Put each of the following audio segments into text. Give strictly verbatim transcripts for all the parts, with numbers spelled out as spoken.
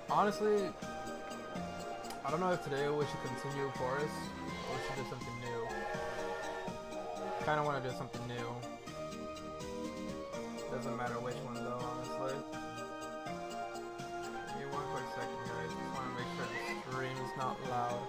Honestly, I don't know if today we should continue Forest or we should do something new. Kinda wanna do something new. Doesn't matter which one though, honestly. Give me one quick second, guys. Just wanna make sure the stream is not loud.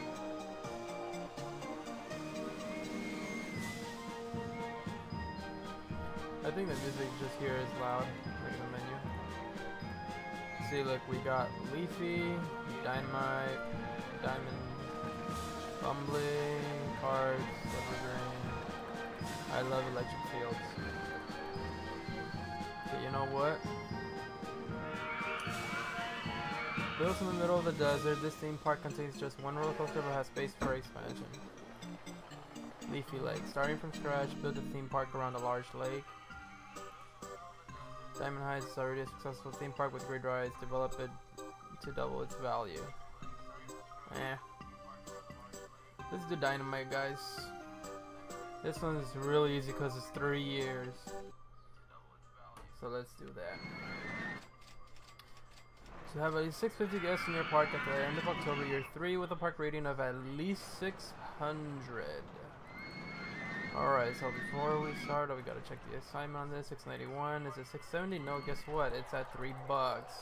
I think the music just here is loud. Look at the menu. See, look, we got Leafy, Dynamite, Diamond, Bumbling, Cards, Evergreen. I love electric fields. Okay, you know what? Built in the middle of the desert, this theme park contains just one roller coaster but has space for expansion. Leafy Lake. Starting from scratch, build a theme park around a large lake. Diamond Heights is already a successful theme park with great rides. Develop it to double its value. Eh. Let's do Dynamite, guys. This one is really easy because it's three years. So let's do that. So have at least six hundred fifty guests in your park at the end of October, year three, with a park rating of at least six hundred. Alright, so before we start, oh, we gotta check the assignment on this. six ninety-one. Is it six seventy? No, guess what? It's at three bucks.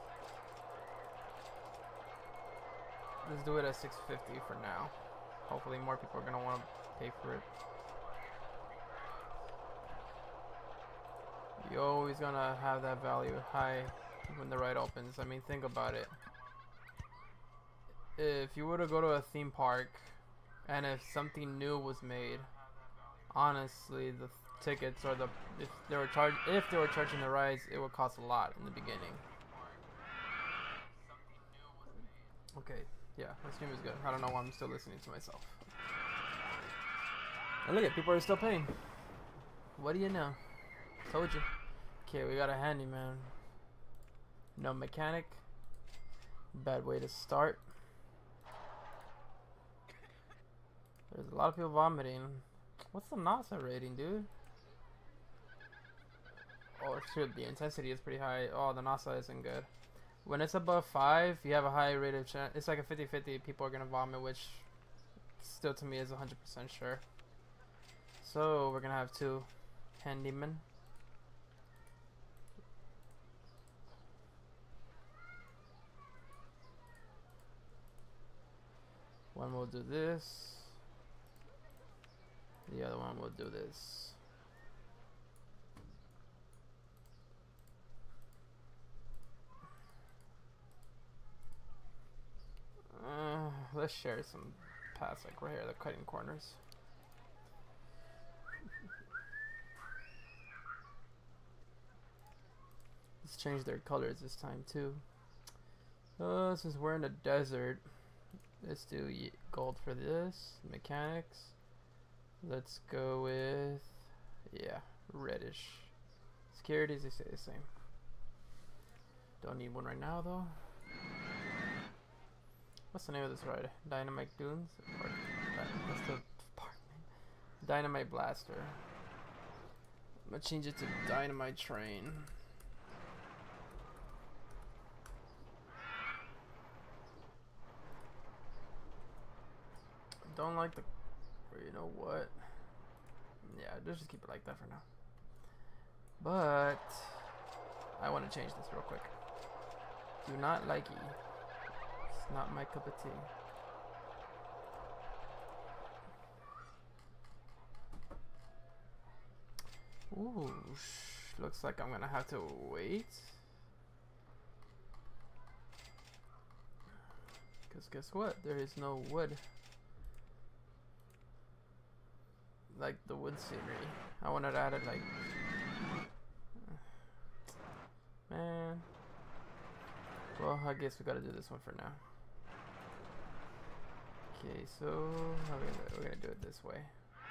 Let's do it at six fifty for now. Hopefully more people are gonna want to pay for it. You're always gonna have that value high when the ride opens. I mean, think about it. If you were to go to a theme park and if something new was made, honestly, the tickets or the if they were charged if they were charging the rides, it would cost a lot in the beginning. Okay, yeah, the stream is good. I don't know why I'm still listening to myself. And look at people are still paying. What do you know? Told you. Okay, we got a handyman. No mechanic. Bad way to start. There's a lot of people vomiting. What's the NASA rating, dude? Oh, shoot, the intensity is pretty high. Oh, the NASA isn't good. When it's above five, you have a high rate of chance. It's like a fifty fifty. People are gonna vomit, which still to me is one hundred percent sure. So we're gonna have two handymen. One will do this. The other one will do this. Uh, let's share some paths like right here, the cutting corners. Let's change their colors this time too. Uh, since we're in the desert, let's do gold for this. Mechanics. Let's go with, yeah, reddish. Securities, they stay the same. Don't need one right now though. What's the name of this ride? Dynamite Dunes? Or, what's the park name? Dynamite Blaster. I'm gonna change it to Dynamite Train. Don't like the, or you know what? Yeah, let's just keep it like that for now. But I want to change this real quick. Do not like it. It's not my cup of tea. Ooh, sh looks like I'm gonna have to wait. Cause guess what? There is no wood. Like the wood scenery. I wanted to add it like, man. Well, I guess we gotta do this one for now. Okay, so how are we gonna, we're gonna do it this way.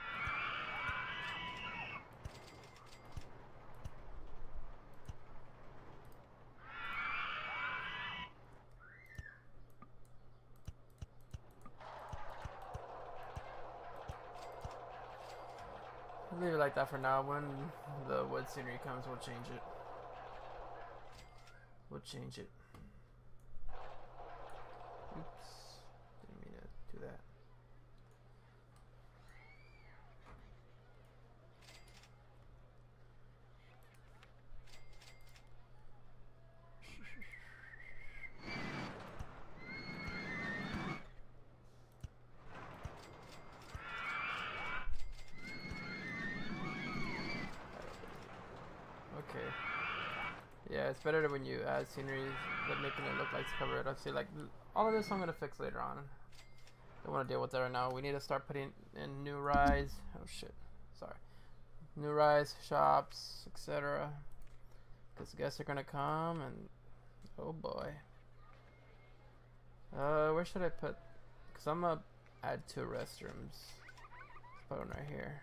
Leave it like that for now. When the wood scenery comes, we'll change it. We'll change it. okay. Yeah, it's better when you add scenery than making it look like it's covered up. See, like, all of this I'm gonna fix later on. Don't want to deal with that right now. We need to start putting in new rides. Oh shit, sorry. New rides, shops, et cetera. Because guests are gonna come and oh boy. Uh, where should I put? Because I'm gonna add two restrooms. Let's put one right here.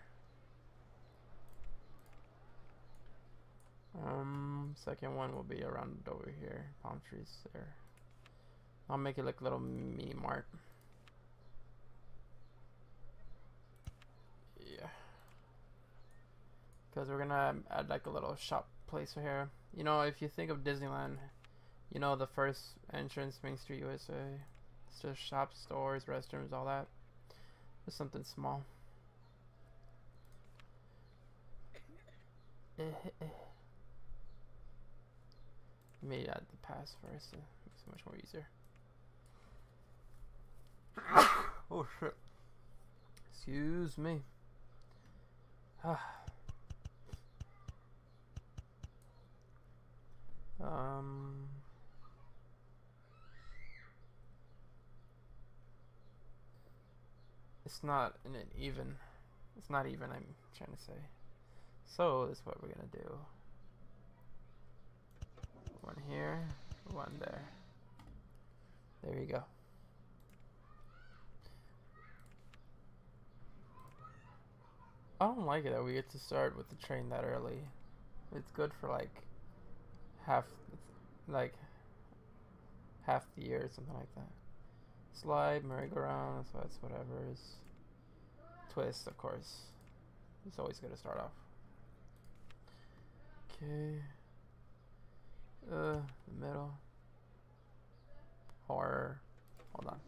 Um, second one will be around over here. Palm trees there. I'll make it like a little mini mart. Yeah. Because we're gonna add like a little shop place here. You know, if you think of Disneyland, you know the first entrance, Main Street U S A. It's just shops, stores, restrooms, all that. Just something small. Let me add the pass first. It makes it much more easier. Oh shit. Excuse me. um. It's not an even. It's not even, I'm trying to say. So, this is what we're gonna do. One here, one there. There you go. I don't like it that we get to start with the train that early. It's good for like half, like half the year or something like that. Slide, merry-go-round, so that's whatever is. Twist, of course. It's always good to start off. Okay. Uh, the middle. Horror. Hold on.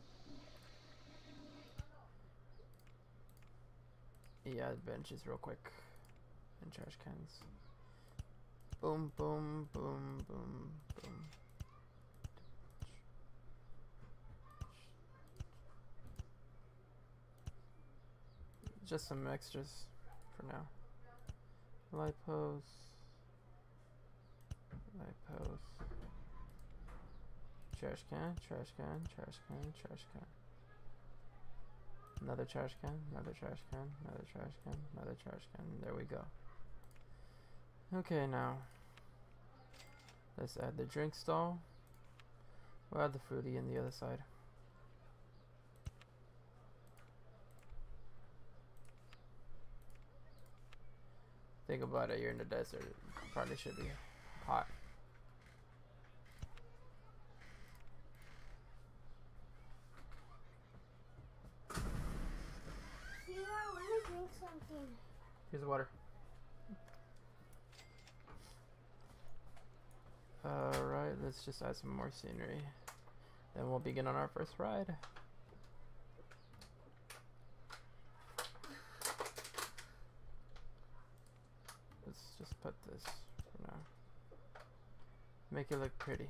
Yeah, benches real quick. And trash cans. Boom, boom, boom, boom, boom. Just some extras for now. Light post. Light post. Trash can, trash can, trash can, trash can. Another trash can, another trash can, another trash can, another trash can. There we go. Okay, now let's add the drink stall. We'll add the fruity in the other side. Think about it, you're in the desert. It probably should be hot. Here, I want to drink something. Here's the water. Alright, let's just add some more scenery. Then we'll begin on our first ride. Let's just put this for now. Make it look pretty.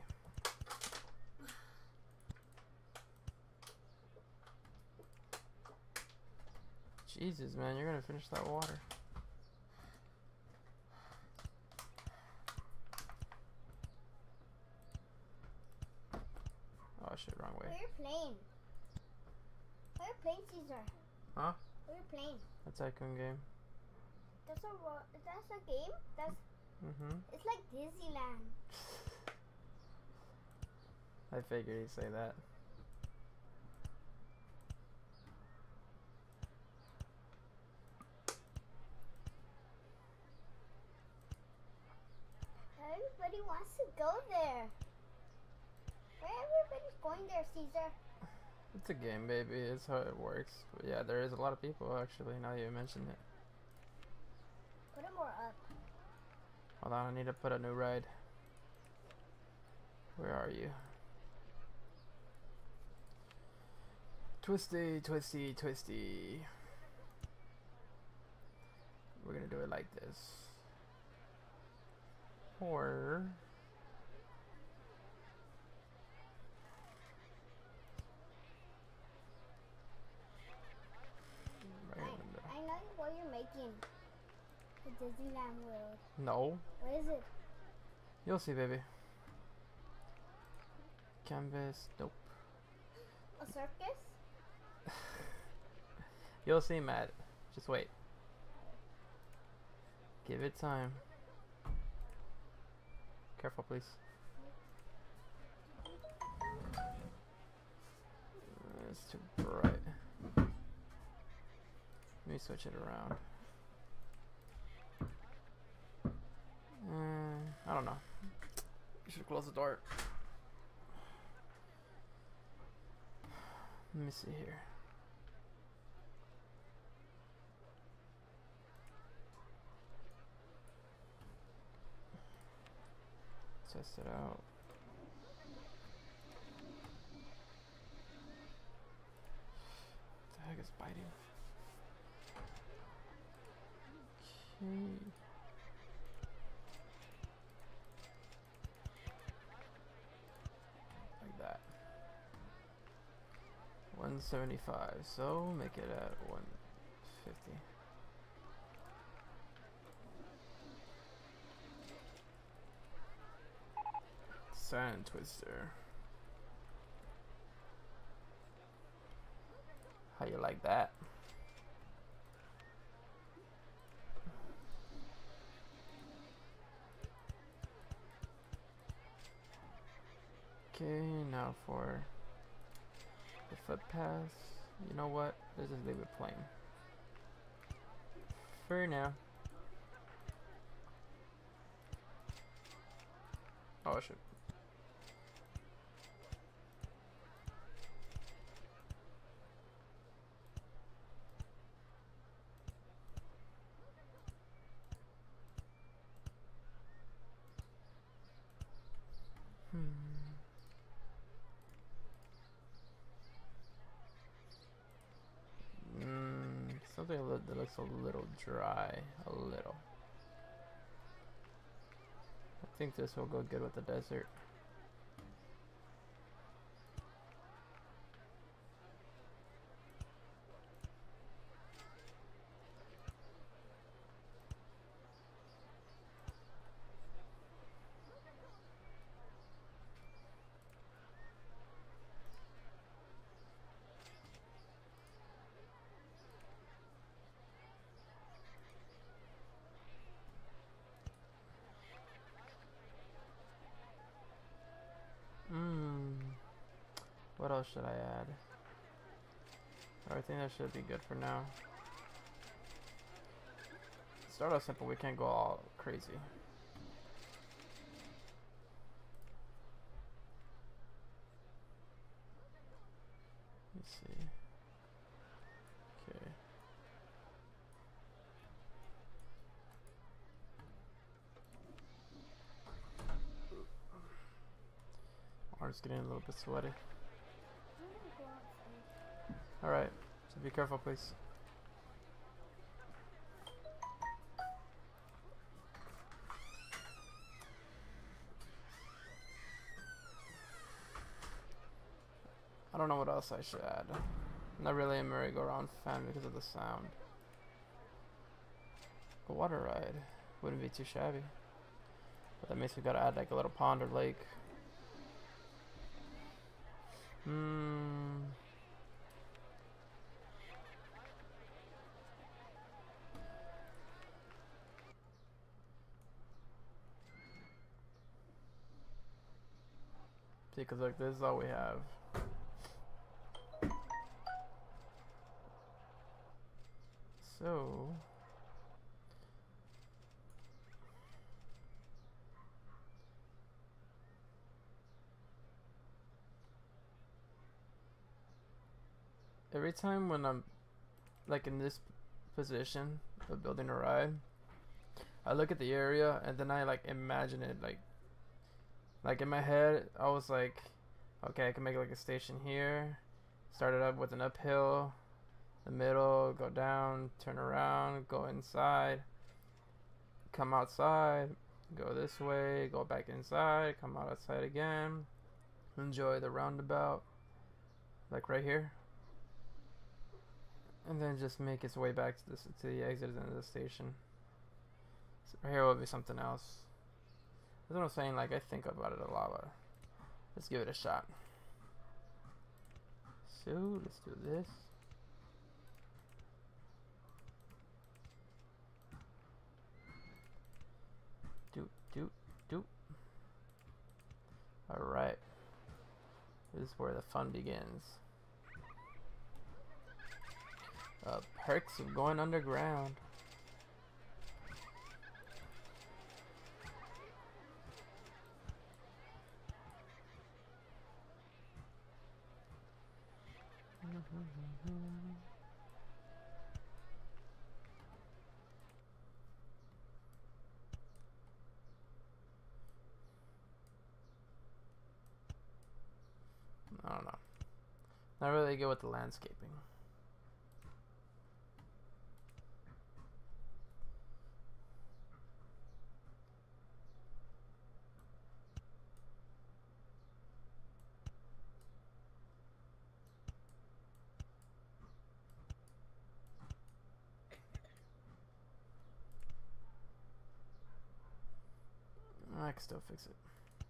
Jesus, man, you're gonna finish that water. Oh shit, wrong way. Where you playing? Where you playing, Caesar? Huh? Where you playing? A tycoon game. That's a ro- that's a game. That's Mm-hmm. it's like Disneyland. I figured you'd say that. Everybody wants to go there. Where everybody's going there, Caesar? It's a game, baby. It's how it works. But yeah, there is a lot of people actually. Now that you mentioned it. Put it more up. Hold on, I need to put a new ride. Where are you? Twisty, twisty, twisty. We're gonna do it like this. Or right I, in the middle. I know what you're making. The Disneyland World. No, What is it? You'll see, baby. Canvas, nope. A circus? You'll see, Matt. Just wait. Give it time. Careful, please. It's too bright. Let me switch it around. Uh, I don't know. You should close the door. Let me see here. Test it out. What the heck is biting? Okay. Like that. one seventy-five, so make it at one fifty. Sand twister. How you like that? Okay, now for the foot pass. You know what? Let's just leave it plain for now. Oh shit. Mm, something that looks a little dry, a little. I think this will go good with the desert. What else should I add? I think that should be good for now. Start off simple, we can't go all crazy. Let's see. Okay. Arm's getting a little bit sweaty. Alright, so be careful, please. I don't know what else I should add. I'm not really a merry-go-round fan because of the sound. A water ride wouldn't be too shabby. But that means we gotta add like a little pond or lake. Hmm. See, cause like this is all we have. So every time when I'm like in this position of building a ride, I look at the area and then I like imagine it like like in my head I was like, okay, I can make like a station here, start it up with an uphill, the middle, go down, turn around, go inside, come outside, go this way, go back inside, come outside again, enjoy the roundabout like right here, and then just make its way back to, this, to the exit of the station. So right here will be something else. That's what I'm saying, like, I think about it a lot, but let's give it a shot. So, let's do this. Do, do, do. Alright. This is where the fun begins. Uh, perks of going underground. I don't know. Not really good with the landscaping. I can still fix it.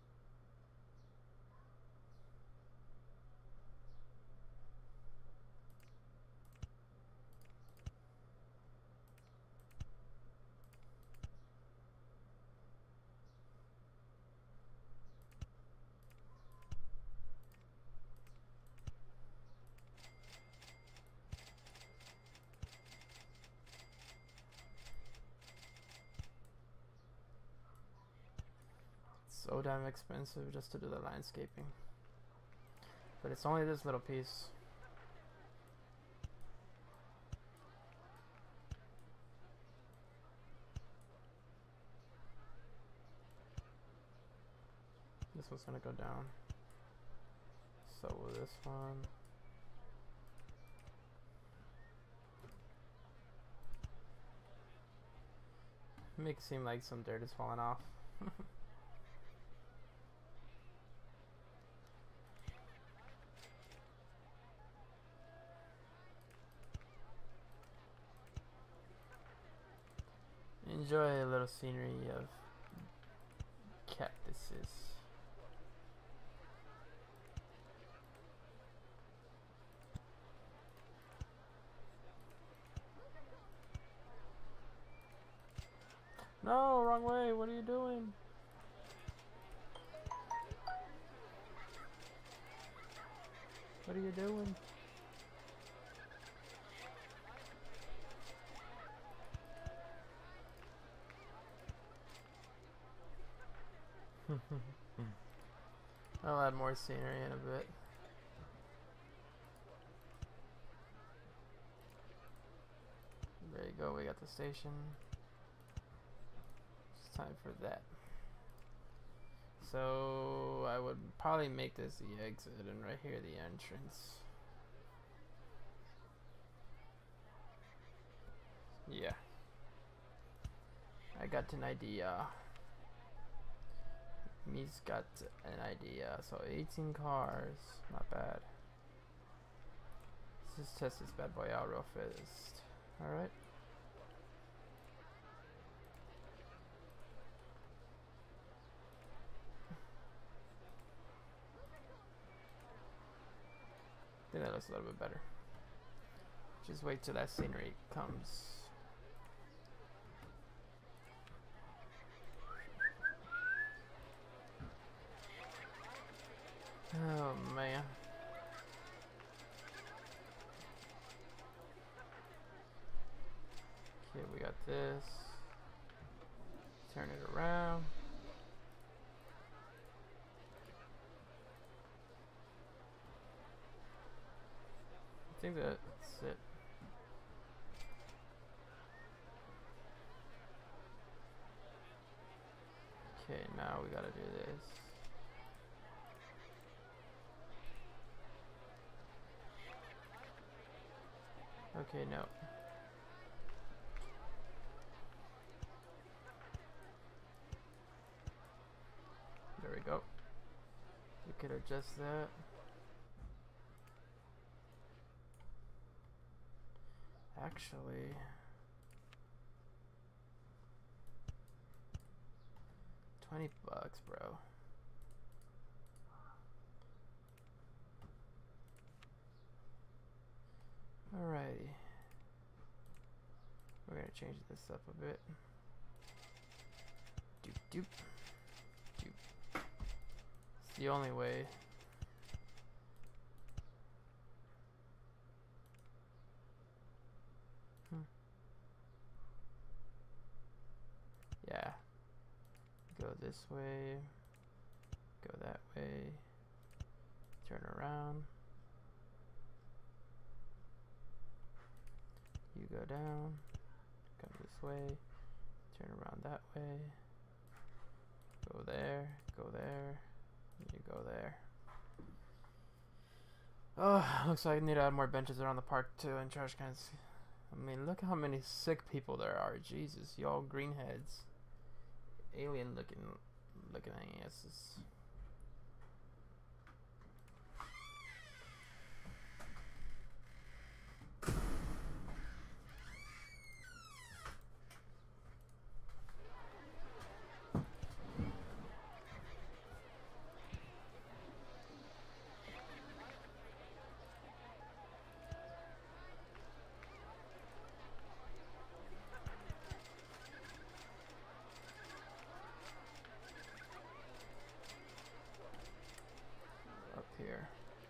So damn expensive just to do the landscaping. But it's only this little piece. This one's gonna go down. So will this one. Make it seem like some dirt is falling off. Enjoy a little scenery of cactuses. No, wrong way. What are you doing? What are you doing? I'll add more scenery in a bit. There you go, we got the station. It's time for that. So I would probably make this the exit and right here the entrance. Yeah. I got an idea. Me's got an idea. So eighteen cars, not bad. Let's just test this bad boy out real fast. Alright. I think that looks a little bit better. Just wait till that scenery comes. Oh man. Okay, we got this. Turn it around. I think that's it. Okay, now we gotta do this. Okay, no. There we go. We could adjust that. Actually, twenty bucks, bro. Alrighty. We're gonna change this up a bit. Doop doop. Doop. It's the only way. Hmm. Yeah. Go this way. Go that way. Turn around. You go down. Come this way. Turn around that way. Go there. Go there. You go there. Oh, looks like I need to add more benches around the park too and trash cans. I mean, look how many sick people there are. Jesus, y'all greenheads. Alien looking looking asses. Here.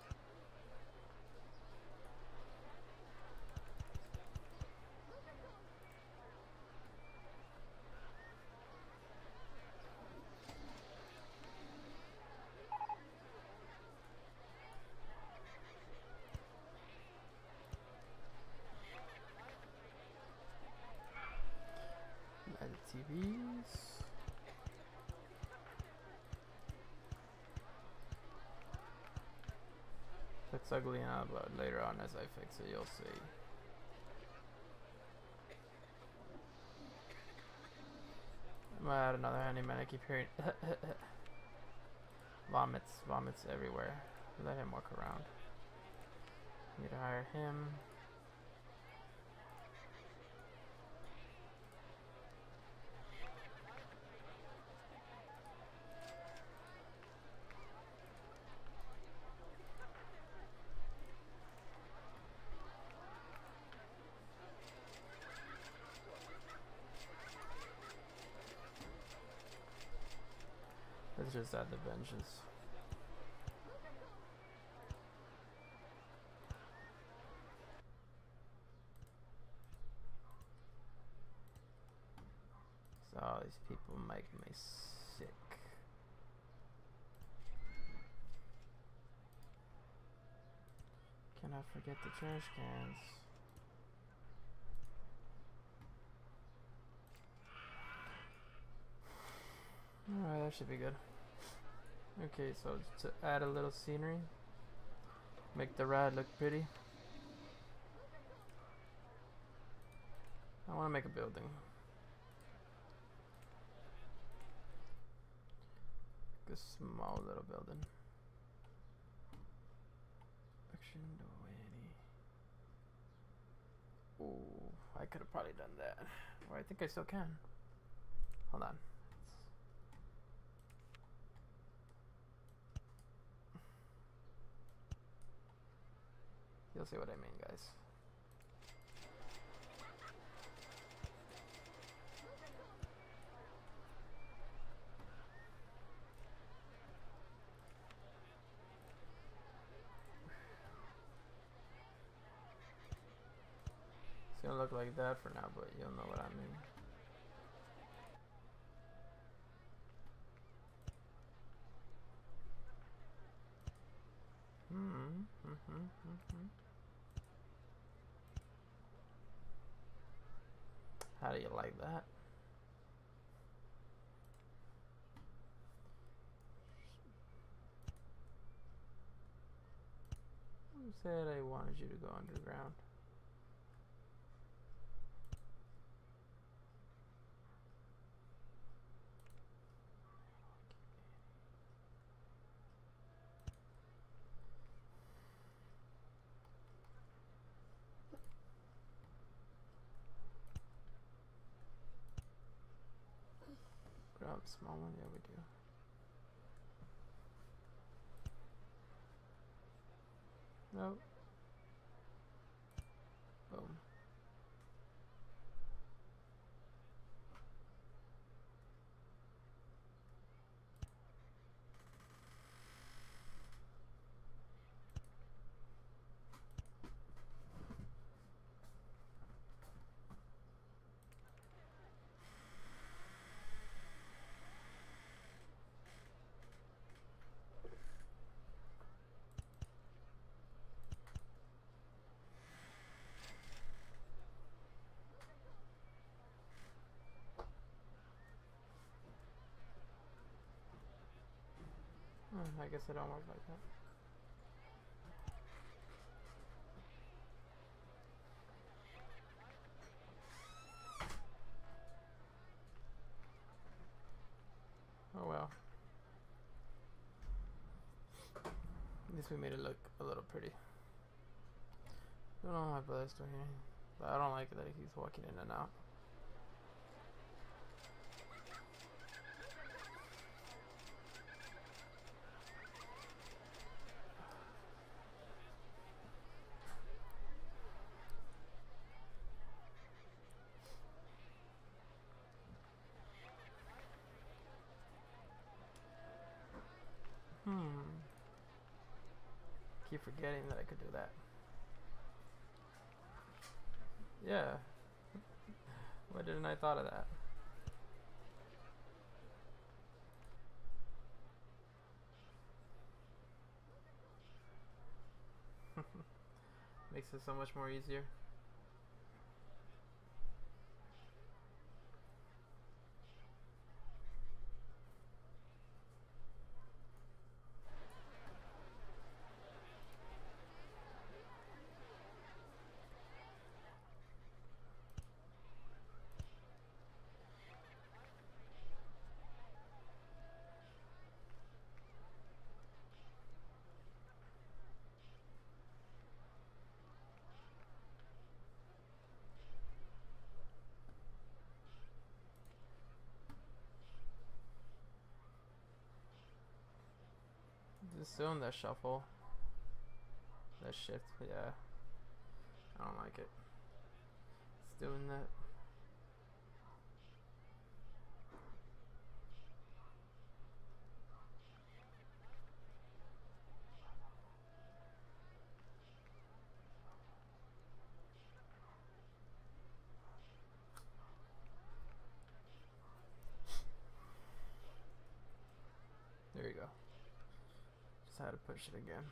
Add the T Vs. Looks ugly now, but later on as I fix it, you'll see. I'm gonna add another handyman. I keep hearing vomits, vomits everywhere. Let him walk around. Need to hire him. Let's just add the benches. So all these people make me sick. Cannot forget the trash cans. Alright, that should be good. Okay, so to add a little scenery, make the ride look pretty. I want to make a building. A small little building. Action Doheny. Ooh, I could have probably done that. Or I think I still can. Hold on. You'll see what I mean, guys. It's gonna look like that for now, but you'll know what I mean. Hmm. Mm-hmm. Mm-hmm. How do you like that? Who said I wanted you to go underground? Grab small one? Yeah, we do. Nope. Boom. Hmm, I guess it don't work like that. Oh well. At least we made it look a little pretty. I don't know my brother's doing here, but I don't like that he's walking in and out. Hmm. Keep forgetting that I could do that. Yeah. Why didn't I thought of that? Makes it so much more easier. Just doing that shuffle. That shift, yeah. I don't like it. It's doing that. There you go. Just had to push it again.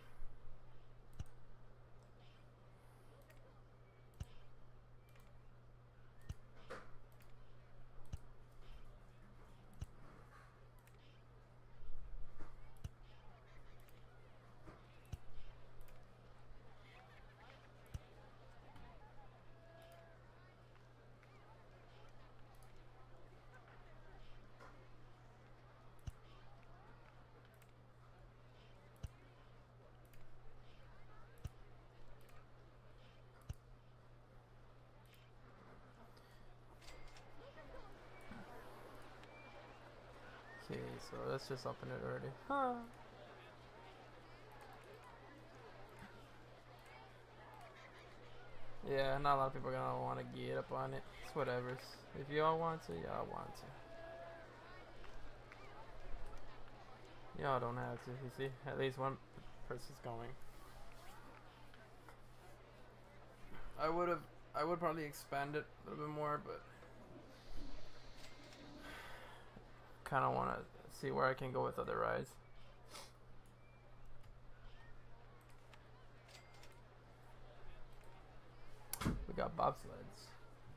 Okay, so let's just open it already. Huh. Yeah, not a lot of people are gonna want to get up on it. It's whatever. If y'all want to, y'all want to. Y'all don't have to. You see, at least one person's going. I would have. I would probably expand it a little bit more, but kind of want to see where I can go with other rides. We got bobsleds.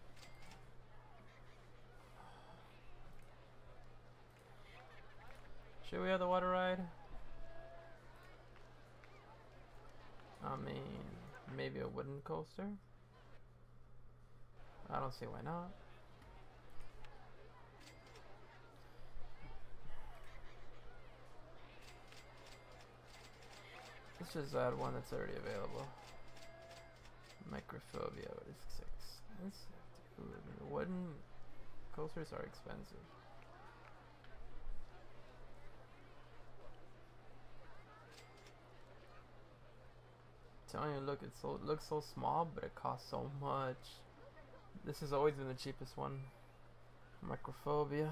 Should we have the water ride? I mean, maybe a wooden coaster? I don't see why not. Let's just add one that's already available. Microphobia, what is six? Let's do wooden coasters are expensive. telling you, look, it's so, it looks so small, but it costs so much. This has always been the cheapest one. Microphobia.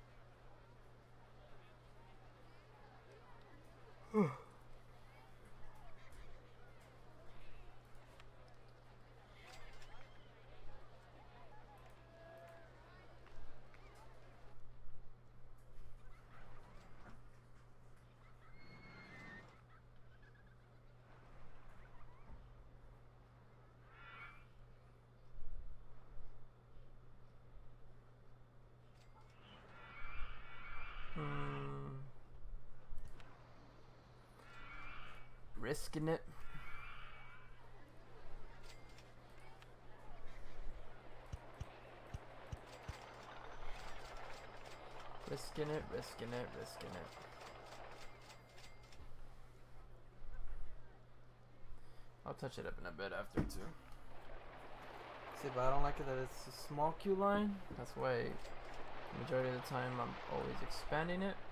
Hmm. Risking it. Risking it, risking it, risking it. I'll touch it up in a bit after too. See, but I don't like it that it's a small queue line. That's why majority of the time I'm always expanding it.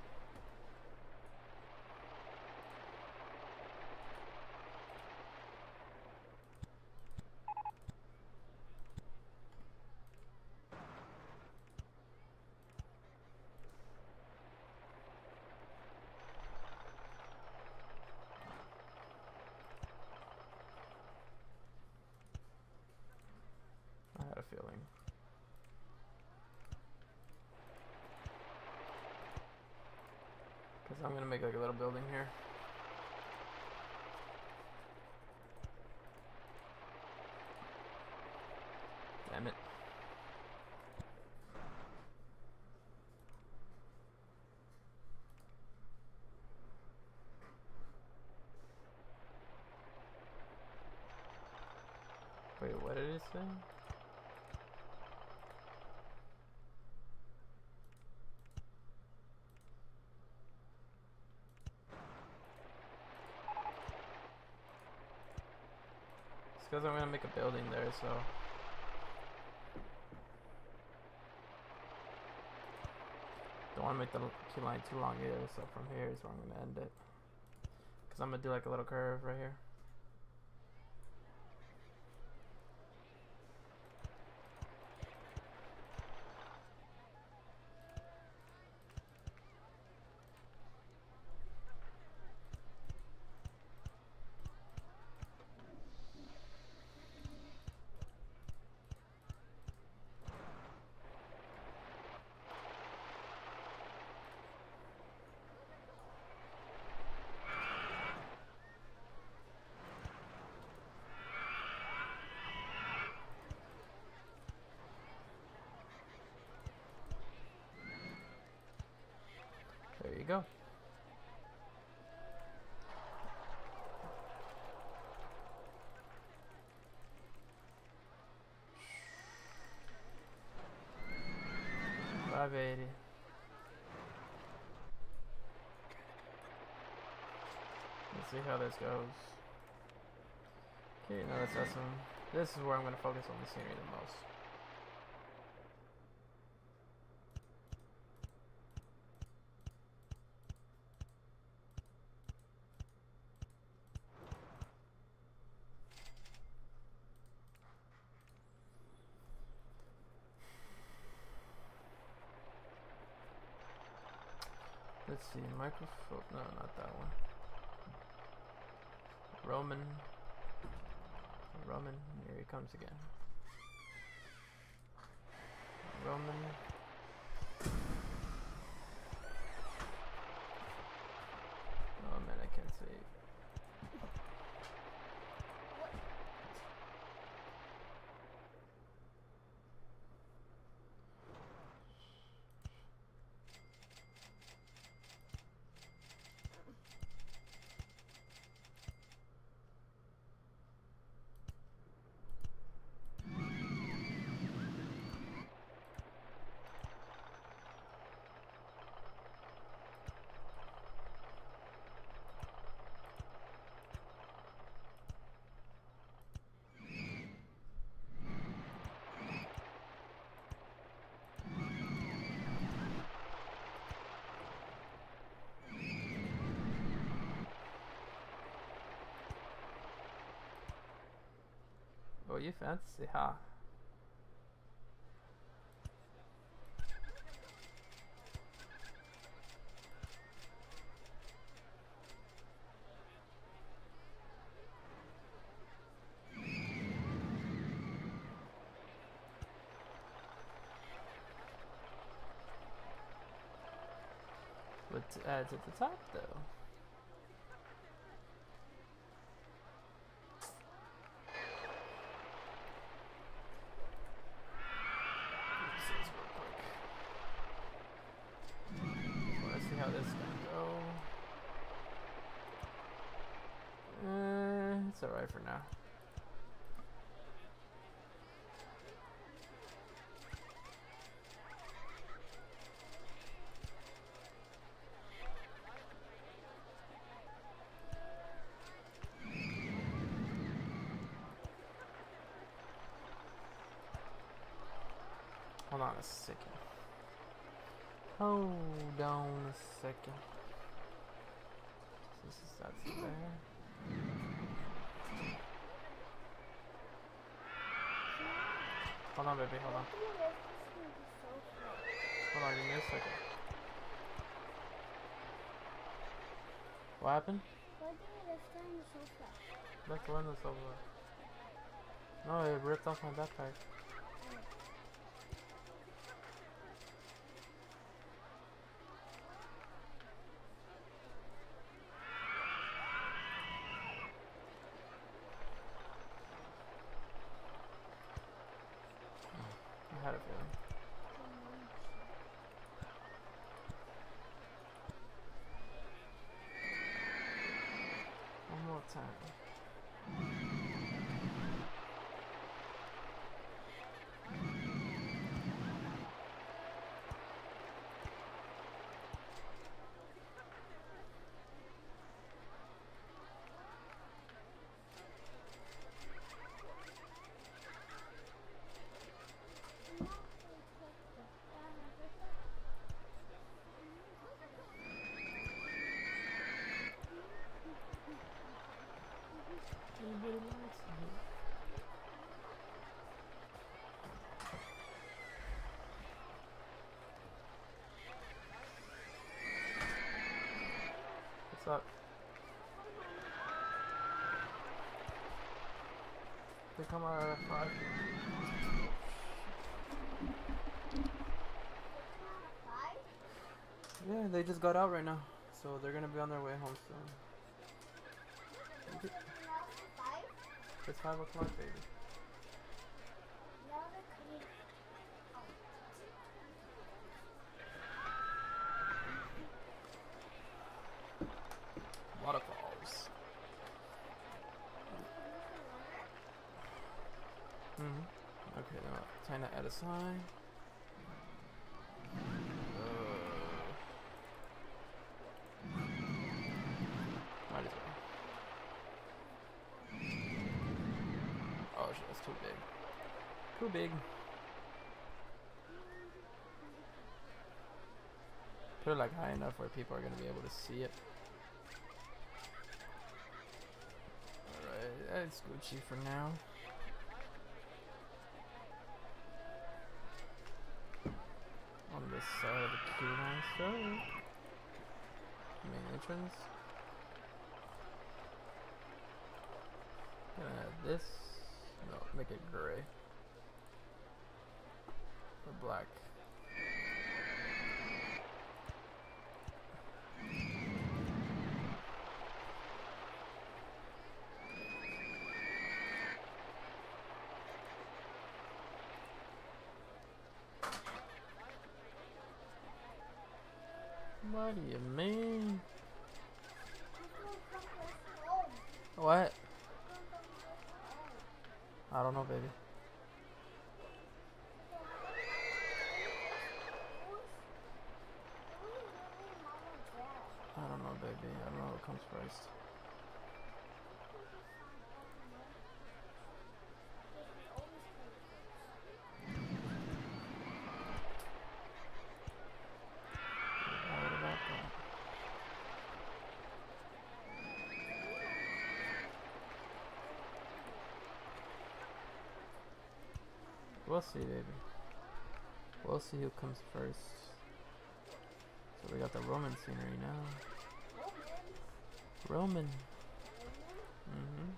I had a feeling. Because I'm going to make like a little building here. Damn it. Wait, what did it say? It's because I'm going to make a building there, so... Don't want to make the queue line too long either, so from here is where I'm going to end it. Because I'm going to do like a little curve right here. There you go. five eighty. Let's see how this goes. Okay, now that's awesome. This is where I'm going to focus on the scenery the most. Let's see, microphone, no, not that one. Roman, Roman, here he comes again. Roman. Oh man, I can't see. you fancy, huh? What to add to the top, though? Let's see how this is gonna go. Uh, it's alright for now. Hold on a second. Hold on a second. This is that's there. Hold on, baby. Hold on. Hold on. Give me a second. What happened? Why did you lift down the sofa? That's the one that's over. No, it ripped off my backpack. I had a feeling. One more time. Anybody likes it? What's up? They come out at five. Yeah, they just got out right now, so they're gonna be on their way home soon. Okay. It's five o'clock, baby. Waterfalls. Mm-hmm. Okay, now time to add a sign. Might as well. Oh shit, that's too big. Too big. Put it like high enough where people are gonna be able to see it. Alright, that's Gucci for now. On this side of the queue line, so main entrance. Gonna add this. No, make it gray or black. What do you mean? What? I don't know, baby. I don't know, baby. I don't know what comes first. What about that? We'll see, baby. We'll see who comes first. So we got the Roman scenery now. Roman. Mm-hmm.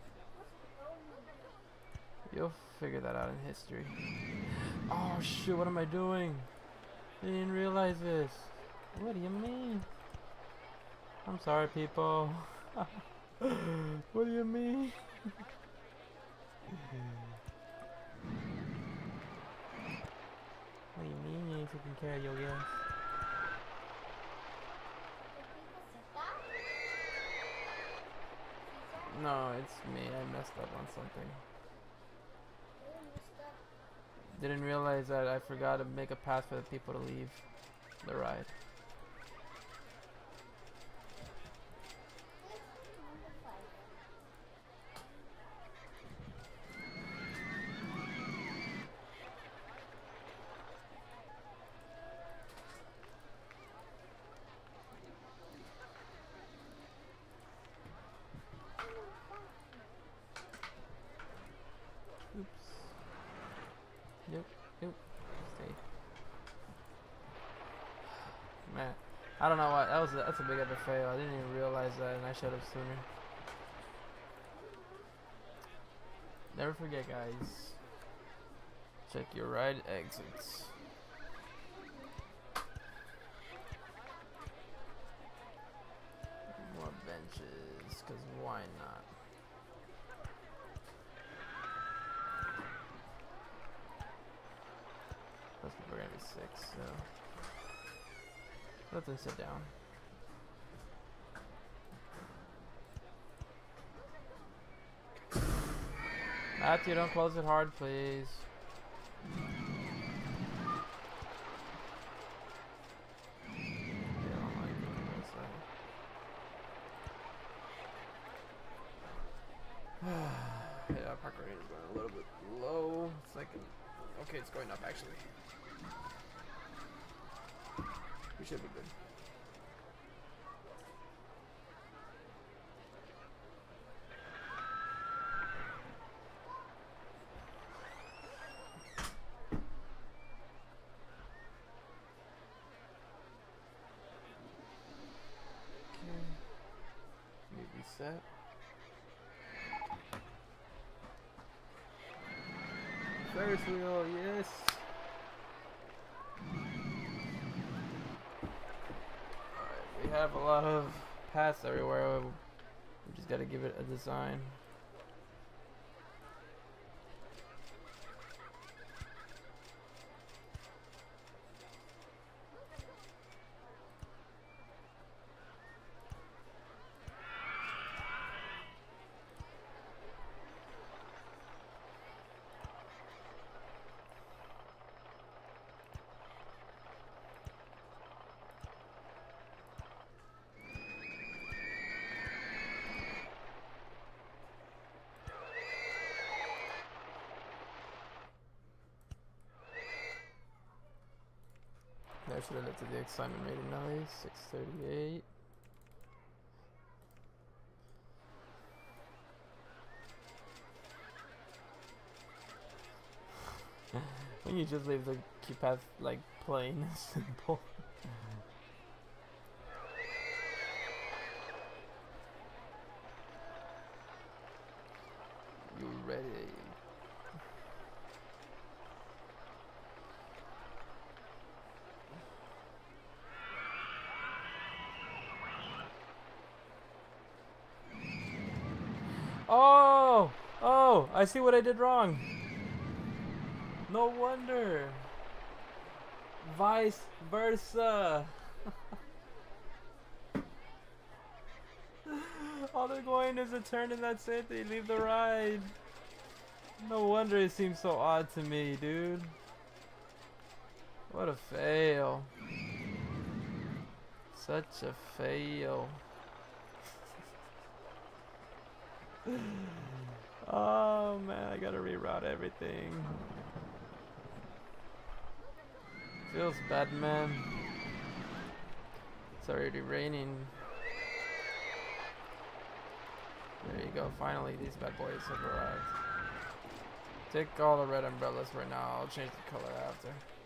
You'll figure that out in history. Oh shoot, what am I doing? I didn't realize this. What do you mean? I'm sorry, people. What do you mean? What do you mean you ain't taking care of your guests? No, it's me. I messed up on something. Didn't realize that I forgot to make a path for the people to leave the ride. Oops. Nope, nope. Stay. Man, I don't know why. That was a, that's a big epic fail. I didn't even realize that, and I should have sooner. Never forget, guys. Check your ride exits. More benches, cause why not? Plus we're gonna be six, so let them sit down. Matthew, don't close it hard, please. Yeah, I don't like doing this, so. Yeah, park rate is going a little bit low. It's like, an, okay, it's going up actually. We should be good. Okay. Maybe set. Ferris wheel, yes. Alright, we have a lot of paths everywhere. We just gotta give it a design. I should have looked at the excitement rating now. six thirty-eight. When you just leave the key path like plain and simple. You ready? Oh! Oh! I see what I did wrong. No wonder. Vice versa. All they're going is a turn and that's it. They leave the ride. No wonder it seems so odd to me, dude. What a fail. Such a fail. Oh man, I gotta reroute everything. Feels bad, man. It's already raining. There you go, finally these bad boys have arrived. Take all the red umbrellas for now. I'll change the color after.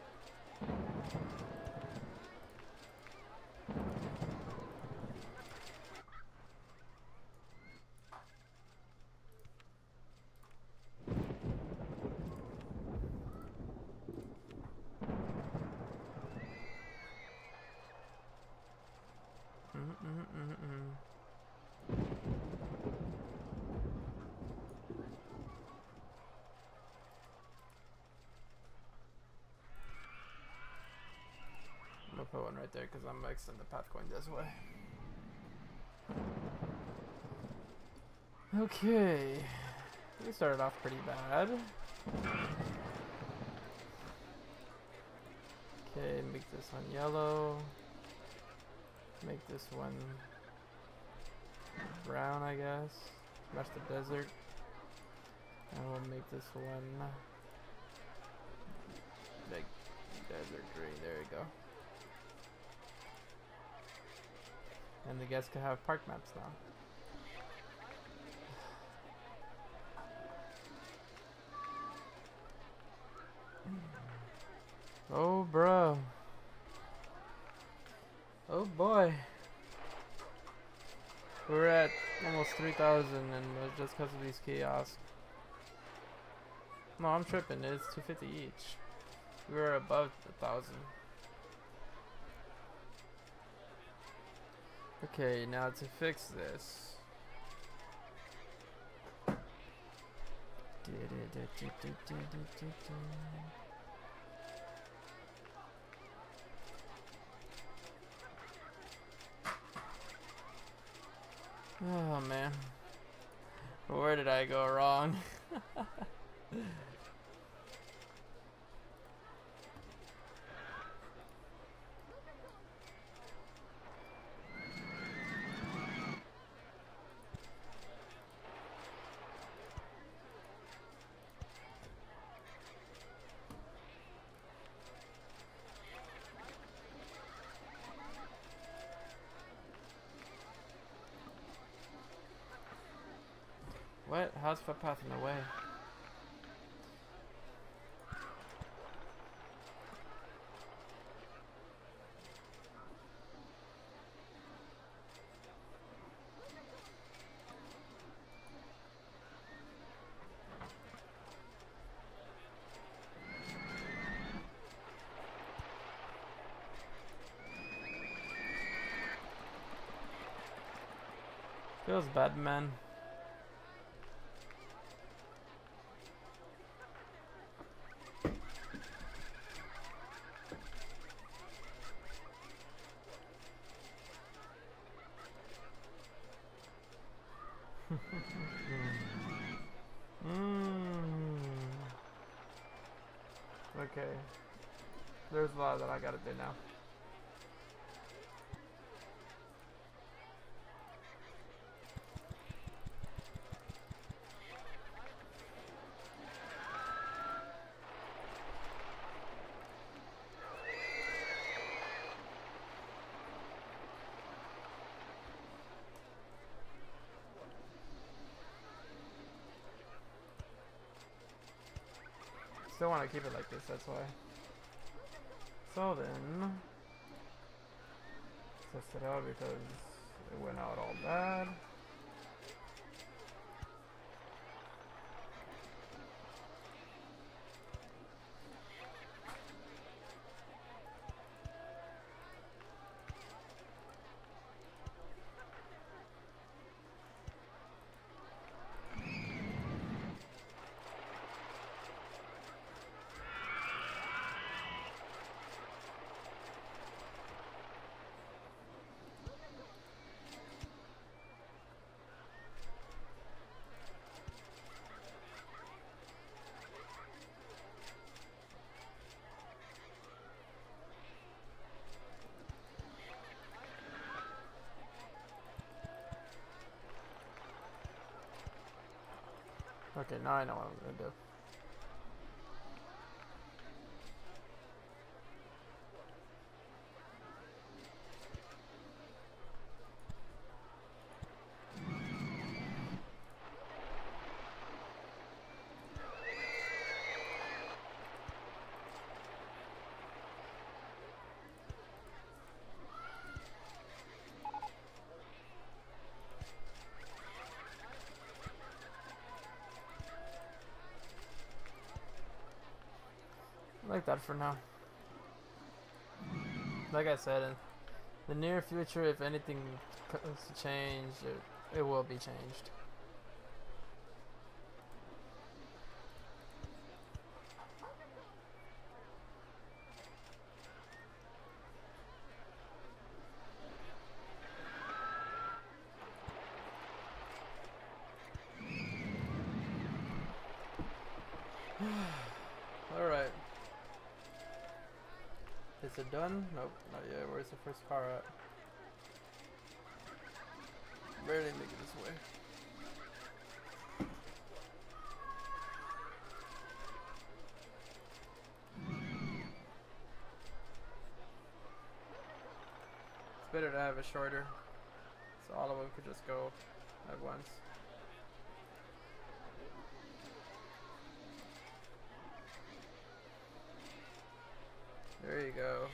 Put one right there because I'm mixing the path going this way. Okay, we started off pretty bad. Okay, make this one yellow. Make this one brown, I guess. Match the desert. And we'll make this one like desert green. There you go. And the guys can have park maps now. Oh, bro. Oh, boy. We're at almost three thousand, and it's just because of these kiosks. No, I'm tripping. It's two fifty each. We were above a thousand. Okay, now to fix this. Oh man, where did I go wrong? What? How's footpath in the way? Feels bad, man. mm. Okay. There's a lot that I gotta do now. Still want to keep it like this, that's why. So then, test it out because it went out all bad. Okay, now I know what I'm gonna do. like that for now. Like I said, in the near future, if anything comes to change, it, it will be changed. Alright. Is it done? Nope, not yet. Where's the first car at? Barely make it this way. It's better to have it shorter, so all of them could just go at once. There you go.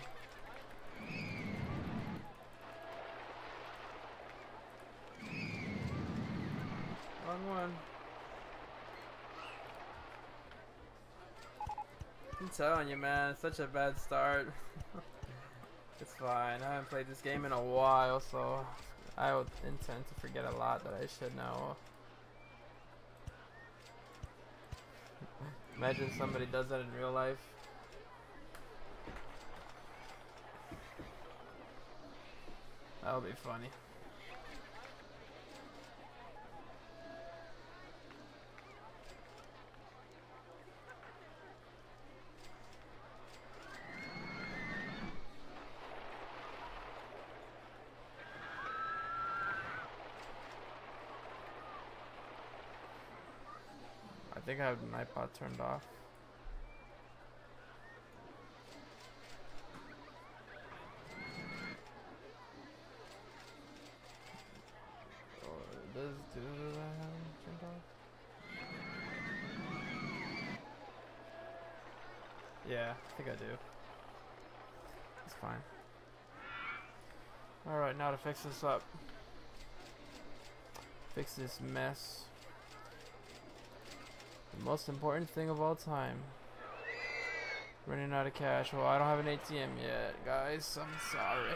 Wrong one. I'm telling you, man, it's such a bad start. It's fine. I haven't played this game in a while, so I would intend to forget a lot that I should know. Imagine somebody does that in real life. That would be funny. I think I have the iPod turned off. Does do that have turned off? Yeah, I think I do. It's fine. Alright, now to fix this up. Fix this mess. The most important thing of all time. Running out of cash. Well, I don't have an A T M yet, guys. I'm sorry.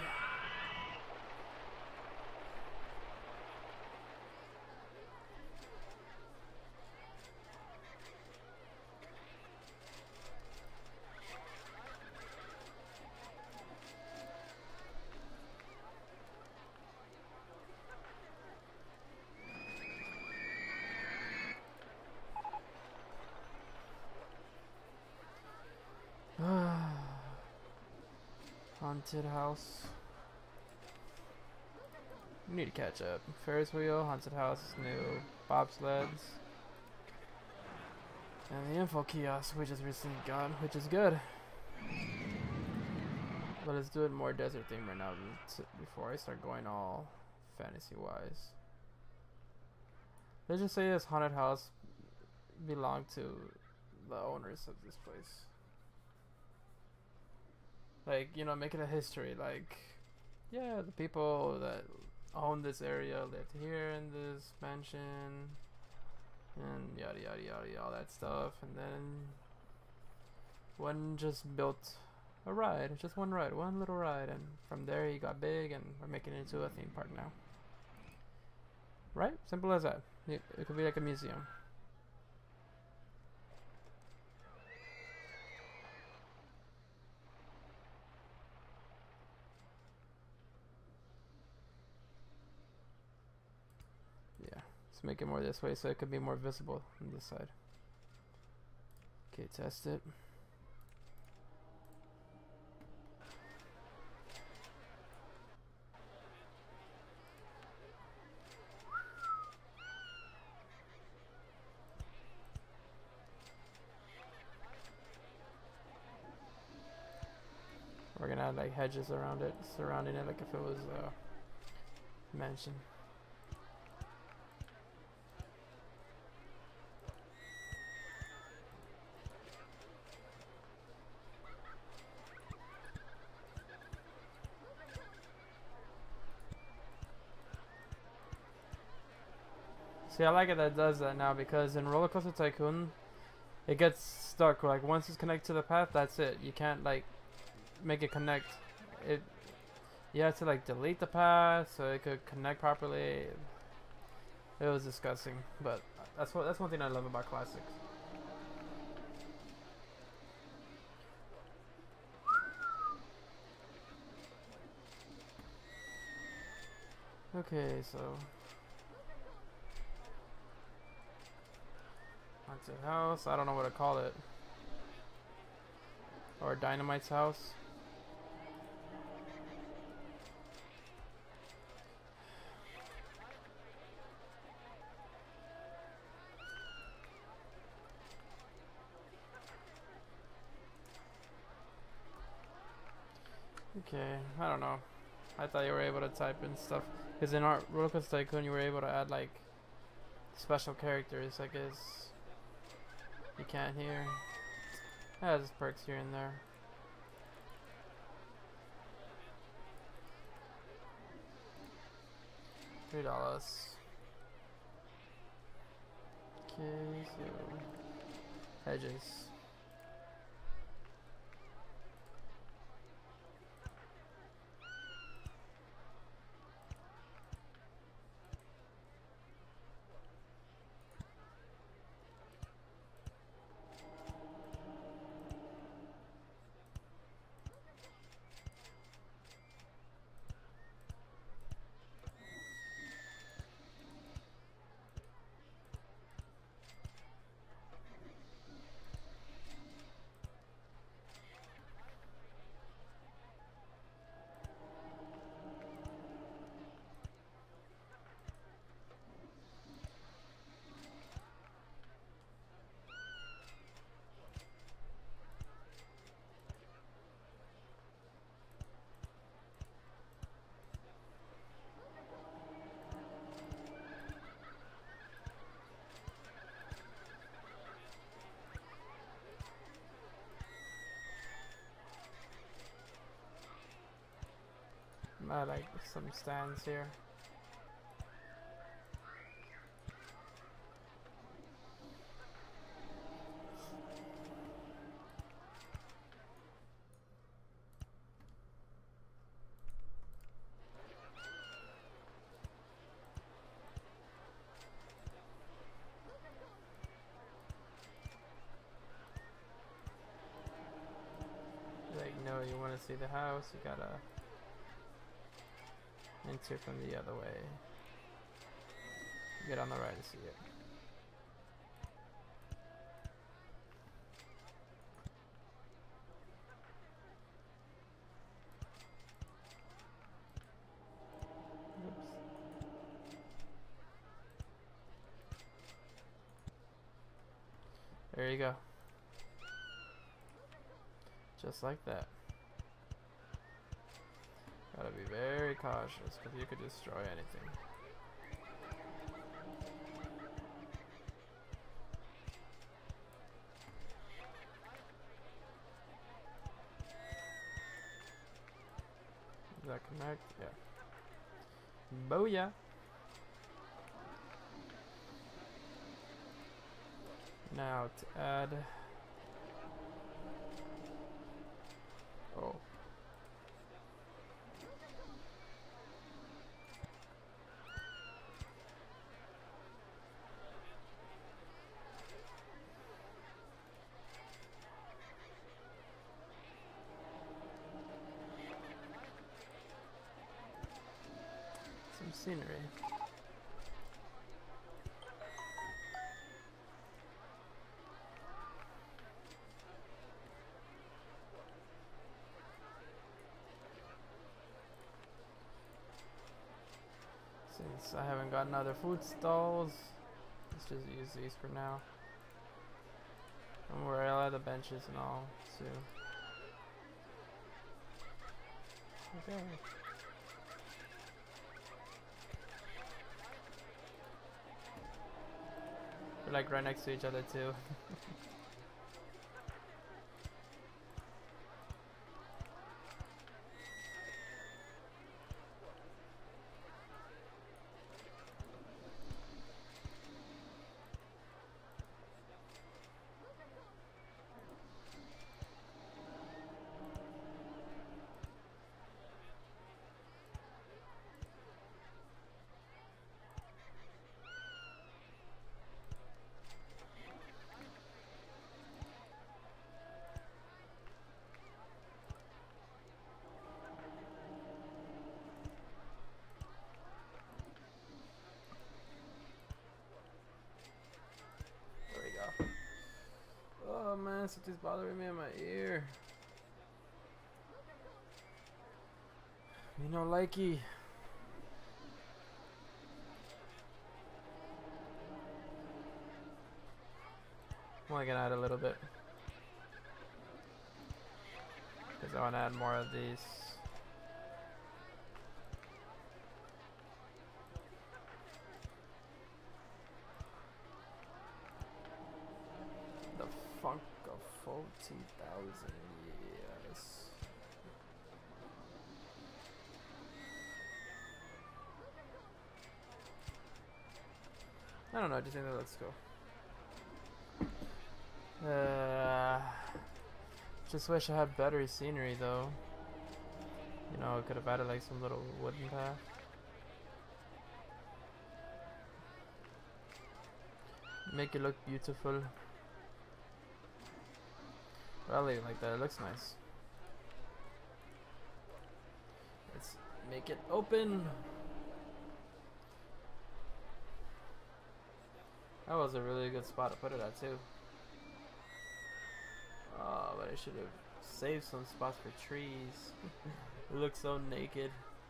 Haunted house. We need to catch up. Ferris wheel, haunted house, new bobsleds, and the info kiosk we just recently got, which is good. But let's do it more desert theme right now before I start going all fantasy wise. Let's just say this haunted house belonged to the owners of this place. Like, you know, make it a history. Like, yeah, the people that own this area lived here in this mansion, and yada yada yada, all that stuff. And then one just built a ride, just one ride, one little ride, and from there he got big, and we're making it into a theme park now. Right? Simple as that. It, it could be like a museum. Make it more this way so it could be more visible on this side. Okay, test it. We're gonna add like hedges around it, surrounding it like if it was a mansion. See, I like it that it does that now, because in Roller Coaster Tycoon, it gets stuck. Like once it's connected to the path, that's it. You can't like make it connect. It you have to like delete the path so it could connect properly. It was disgusting, but that's what that's one thing I love about classics. Okay, so haunted house. I don't know what to call it. Or Dynamite's house. Okay, I don't know. I thought you were able to type in stuff. Because in our Roller Coaster Tycoon, you were able to add like special characters. I guess you can't here. Yeah, there's perks here and there. Three dollars. Okay, so hedges. I like some stands here. Like, no, you want to see the house, you gotta enter from the other way. Get on the right to see it. Oops. There you go. Just like that. Gotta be very cautious because you could destroy anything. Does that connect? Yeah. Booyah! Now to add. Oh. Some scenery. Since I haven't gotten other food stalls, let's just use these for now. Don't worry, I'll add the benches and all soon. Okay. They're like right next to each other too. something's bothering me in my ear. You know, likey. I'm only gonna add a little bit. Because I want to add more of these. The Funko forty thousand, yes. I don't know, I just think that looks cool. Uh, just wish I had better scenery though. You know, I could have added like some little wooden path. Make it look beautiful. But I'll leave it like that, it looks nice. Let's make it open. That was a really good spot to put it at too. Oh, but I should have saved some spots for trees. It looks so naked.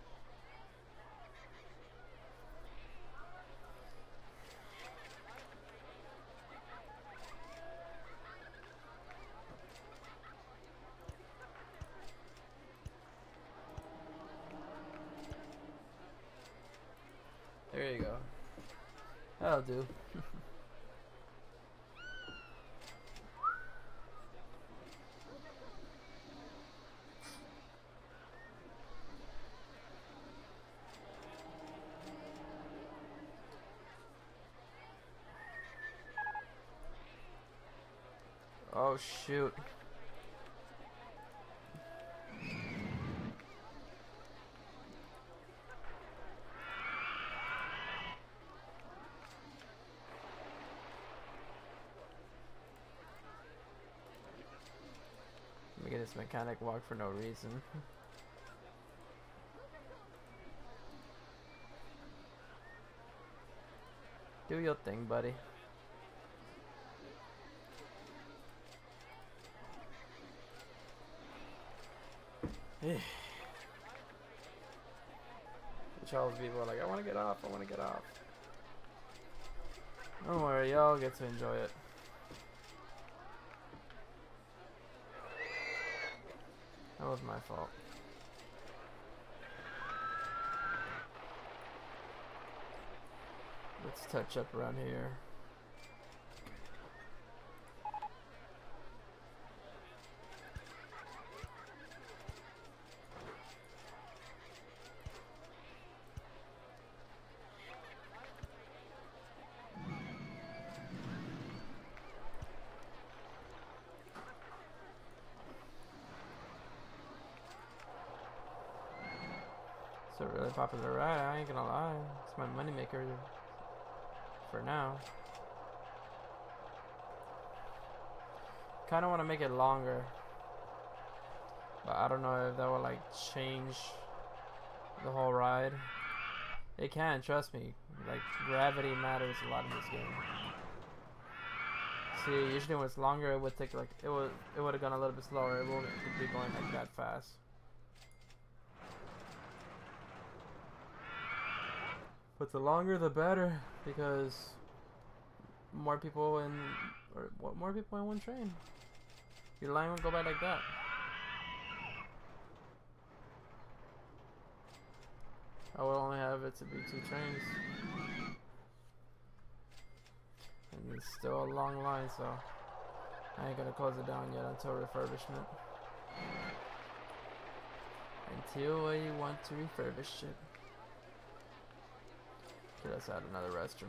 There you go. That'll do. Oh shoot. Let me get this mechanic walk for no reason. Do your thing, buddy. Which all the people are like, I want to get off, I want to get off. Don't worry, y'all get to enjoy it. That was my fault. Let's touch up around here. It's a really popular ride, I ain't gonna lie. It's my moneymaker for now. Kinda wanna make it longer. But I don't know if that will like change the whole ride. It can, trust me. Like gravity matters a lot in this game. See, usually when it's longer it would take like it would it would have gone a little bit slower. It won't be going like that fast. But the longer the better, because more people in or more people in one train. Your line won't go by like that. I will only have it to be two trains. And it's still a long line, so I ain't gonna close it down yet until refurbishment. Until I want to refurbish it. Okay, let's add another restroom.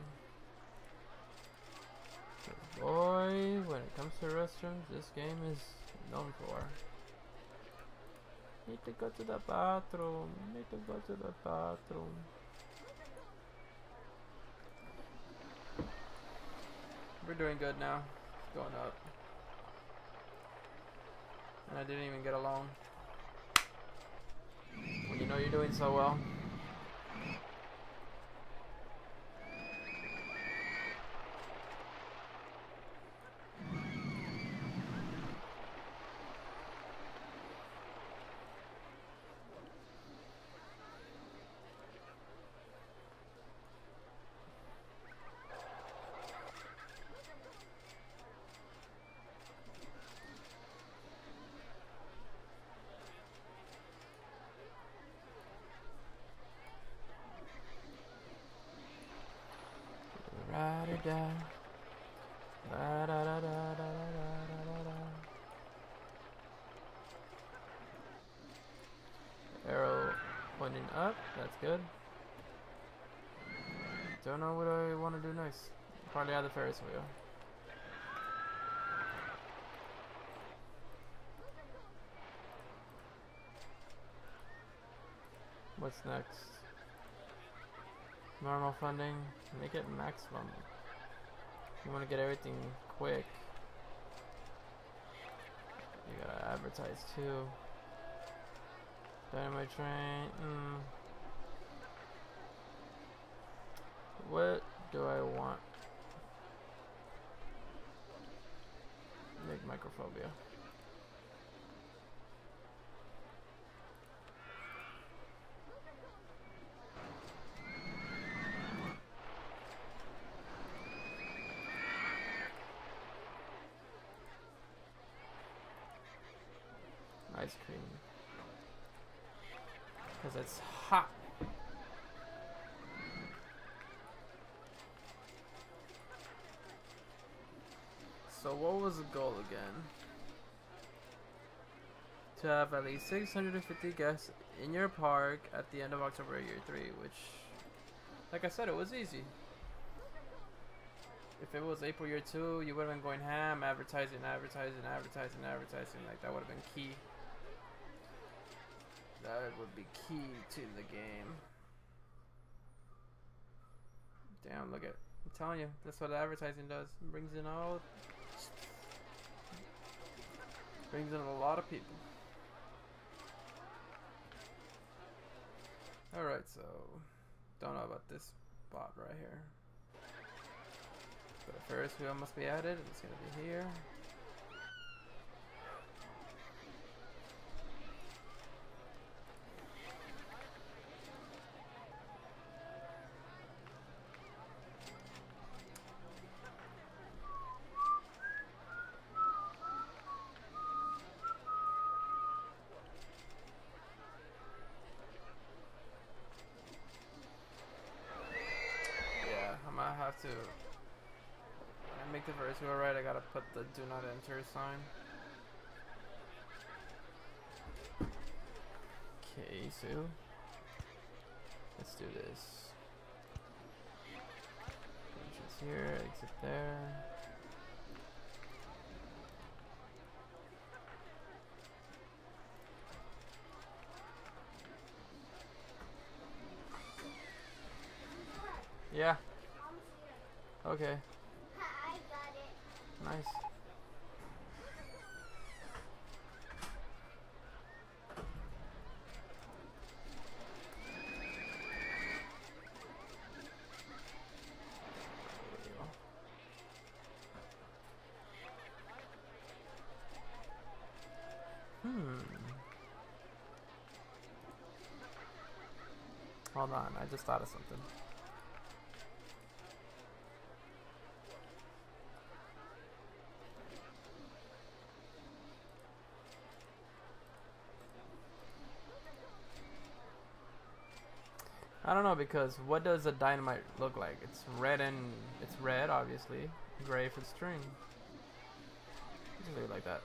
Boy, when it comes to restrooms, this game is known for. Need to go to the bathroom. Need to go to the bathroom. We're doing good now. It's going up. And I didn't even get along. When you know you're doing so well. da. Da da da da da da da da. Arrow pointing up, that's good. Don't know what I want to do next. Probably add the Ferris wheel. What's next? Normal funding. Make it maximum. You want to get everything quick. You gotta advertise too. Dynamite train. Mm. What do I want? Make microphobia. Ice cream. Because it's hot. So what was the goal again? To have at least six hundred fifty guests in your park at the end of October year three, which, like I said, it was easy. If it was April year two, you would have been going ham, advertising, advertising, advertising, advertising. Like, that would have been key. That would be key to the game. Damn, look at, I'm telling you, that's what advertising does. It brings in all, brings in a lot of people. Alright, so, don't know about this spot right here. But a Ferris wheel must be added, it's gonna be here. Have to, when I make the Ferris wheel right, I gotta put the do not enter sign. Okay, so let's do this. Entrance here, exit there. Yeah. Okay. I got it. Nice. Hmm. Hold on, I just thought of something. I don't know, because what does a dynamite look like? It's red and it's red, obviously. Gray for the string. Just leave it like that.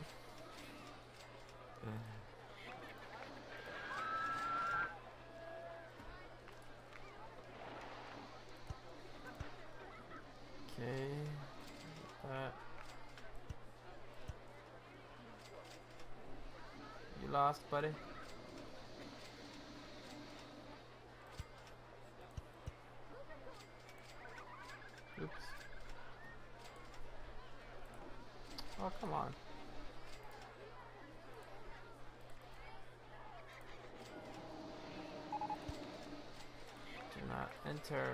Okay. That. You lost, buddy. Oops. Oh, come on. Do not enter.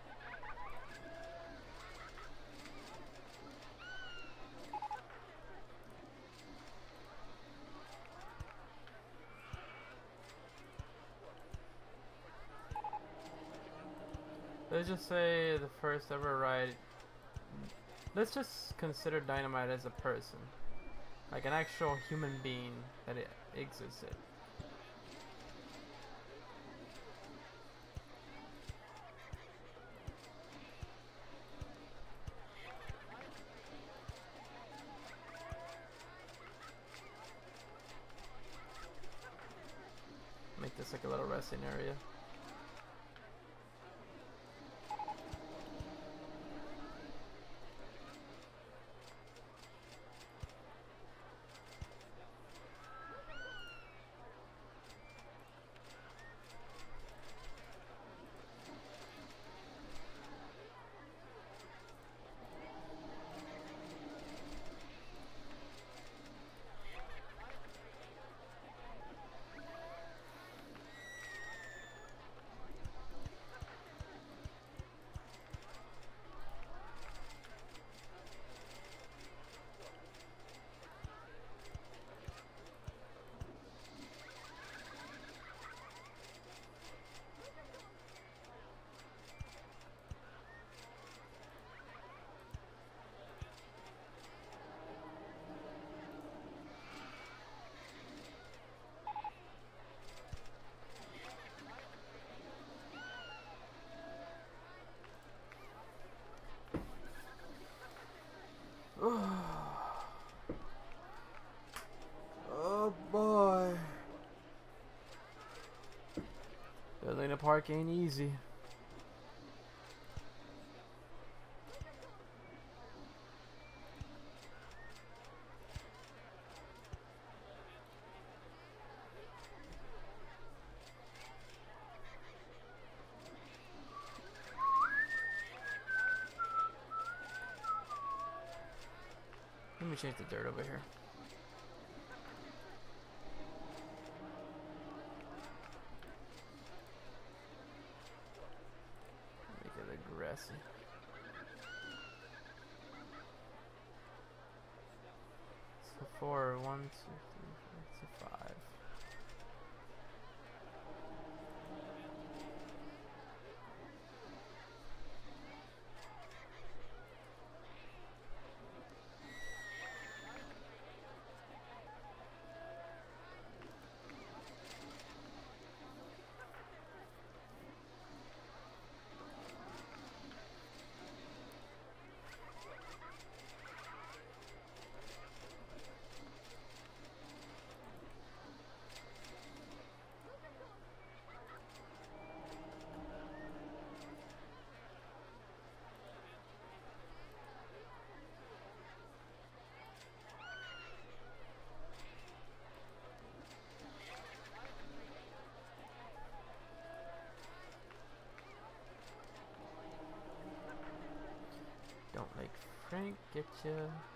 Let's just say the first ever ride. Let's just consider Dynamite as a person, like an actual human being that it existed. testing area. Oh boy. Building a park ain't easy. Let me change the dirt over here. Make it aggressive. So four, one, two, three, four, so five. Don't make Frank get you.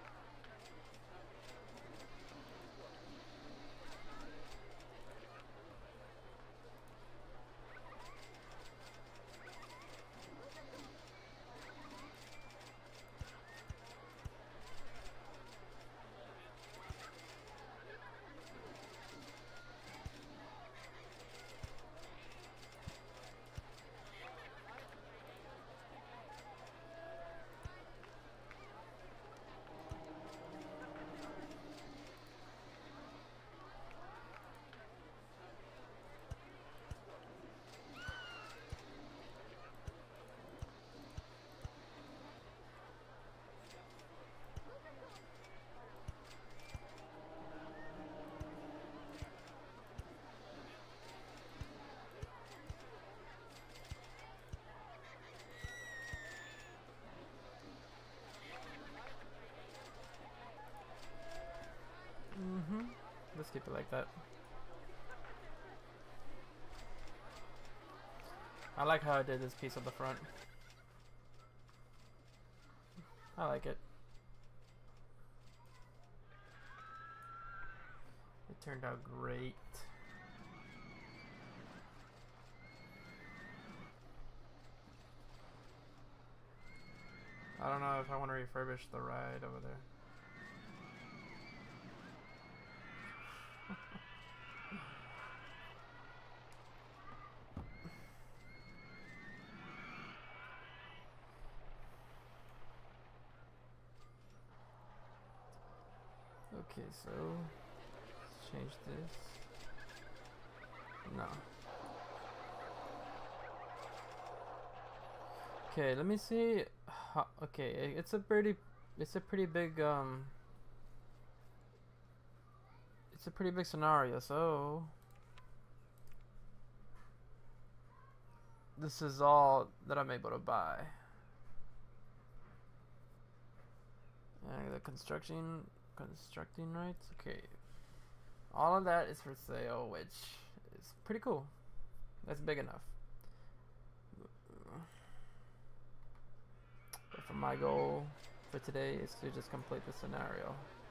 Mm-hmm. Let's keep it like that. I like how I did this piece on the front. I like it. It turned out great. I don't know if I want to refurbish the ride over there. Okay, so let's change this. No. Okay, let me see. How, okay, it's a pretty, it's a pretty big um. It's a pretty big scenario, so this is all that I'm able to buy. And the construction, constructing rights. Okay, all of that is for sale, which is pretty cool. That's big enough. But for my goal for today is to just complete the scenario.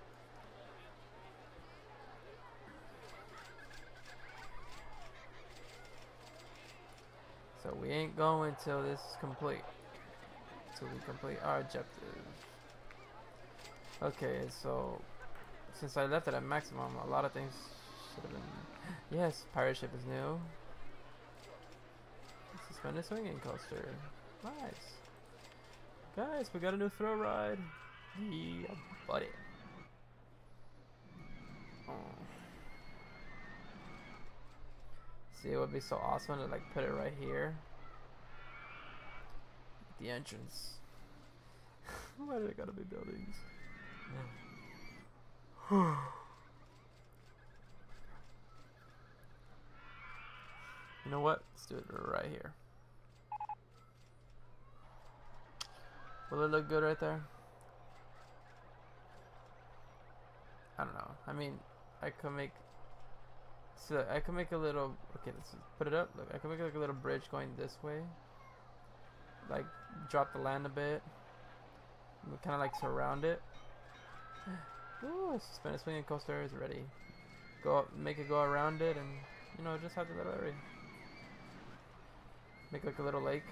So we ain't going till this is complete. Till we complete our objective. Okay, so since I left it at maximum, a lot of things should have been. Yes, pirate ship is new. Suspended swinging coaster. Nice. Guys, we got a new thrill ride. Yeah, buddy. Oh. See, it would be so awesome to like put it right here. The entrance. Why do they gotta be buildings? You know what? Let's do it right here. Will it look good right there? I don't know. I mean, I could make. So I could make a little. Okay, let's put it up. Look, I could make like a little bridge going this way. Like drop the land a bit. Kind of like surround it. Ooh, suspended swinging coaster is ready. Go up, make it go around it, and you know, just have the little area. Make like a little lake.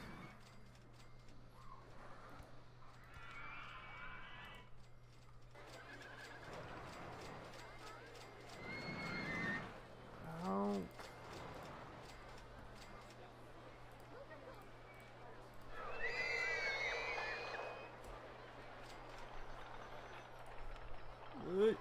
Oh. Good.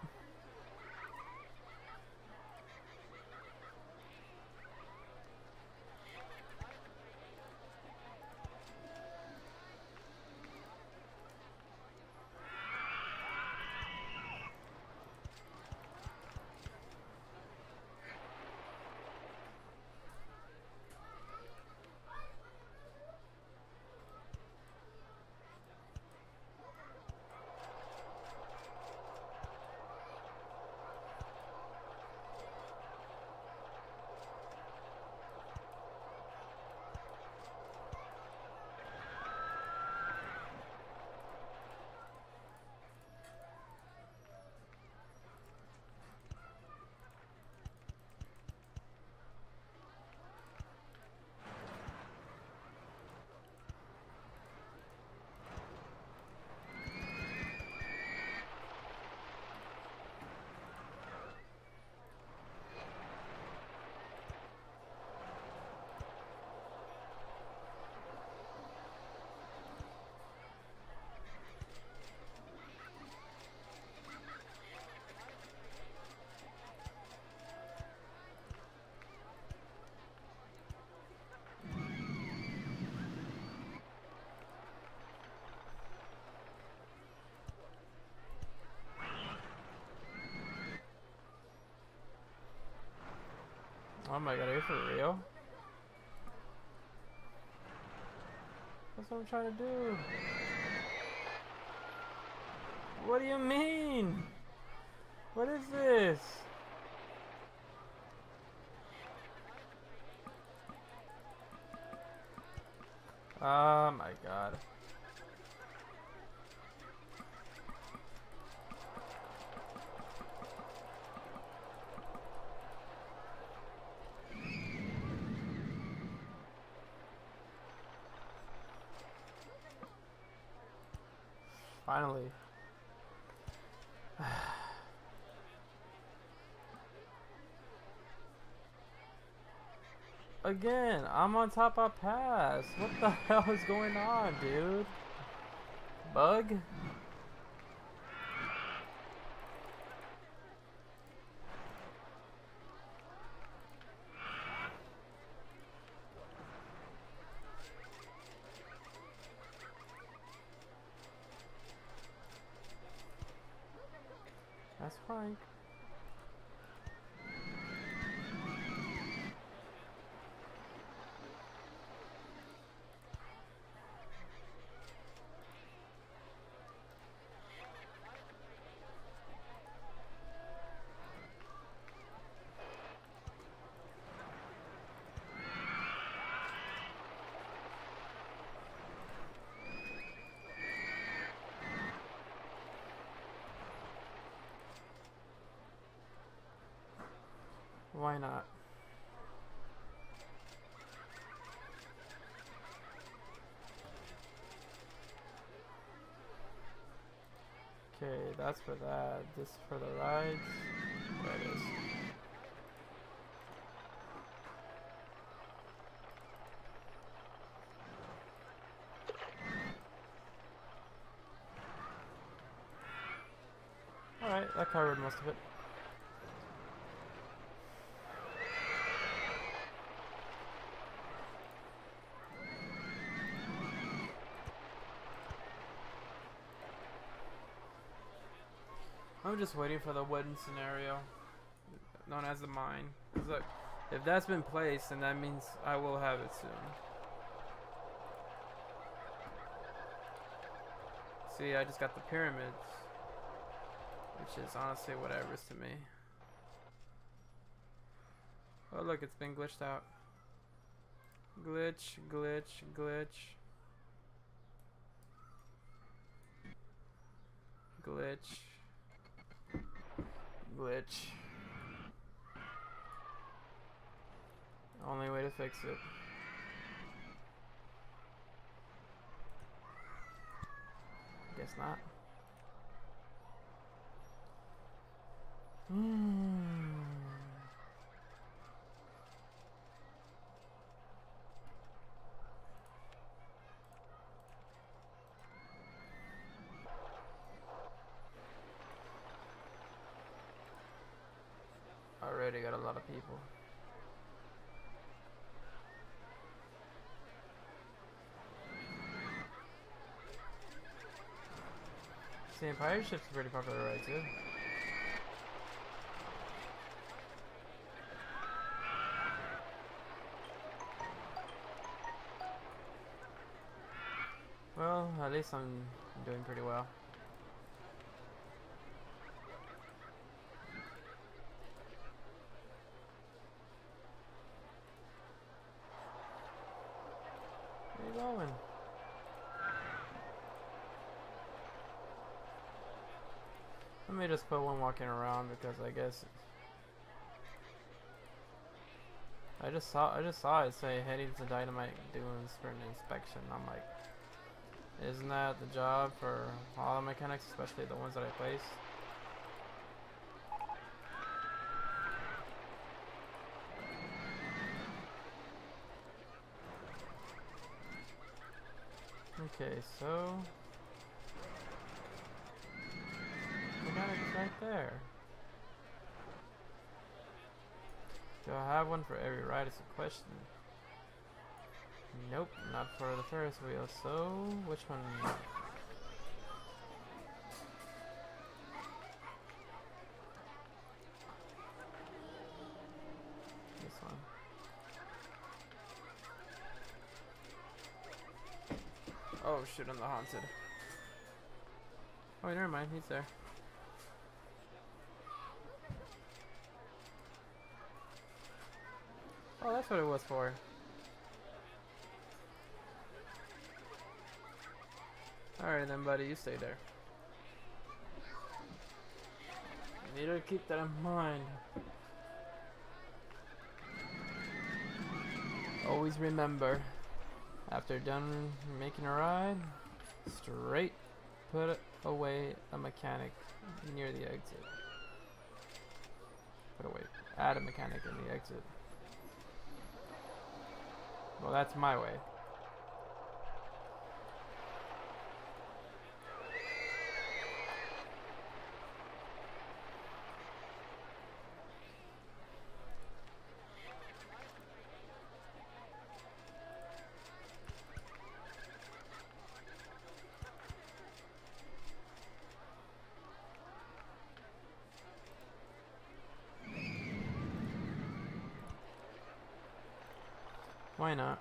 Oh my god, are you for real? That's what I'm trying to do. What do you mean? What is this? Oh my god. Finally. Again, I'm on top of pass. What the hell is going on, dude? Bug? That's fine. Why not? Okay, that's for that. This for the rides. There it is. Alright, that covered most of it. I'm just waiting for the wooden scenario, known as the mine. 'Cause look, if that's been placed, then that means I will have it soon. See, I just got the pyramids, which is honestly whatever's to me. Oh look, it's been glitched out. Glitch, glitch, glitch. Glitch. Glitch. Only way to fix it. Guess not. Hmm. Already got a lot of people. See, Empire Ship's a pretty popular ride too. Well, at least I'm doing pretty well. Where you going? Let me just put one walking around because I guess I just saw I just saw it say heading to Dynamite doing for an inspection. I'm like, isn't that the job for all the mechanics, especially the ones that I placed? Okay, so mechanic's right there. Do I have one for every ride is a question. Nope, not for the Ferris wheel, so which one? This one. Oh shoot, I'm the haunted. Oh, never mind, he's there. Oh, that's what it was for. Alright then, buddy, you stay there. You need to keep that in mind. Always remember, after done making a ride, straight put away a mechanic near the exit. Put away, add a mechanic in the exit. Well, that's my way. Why not?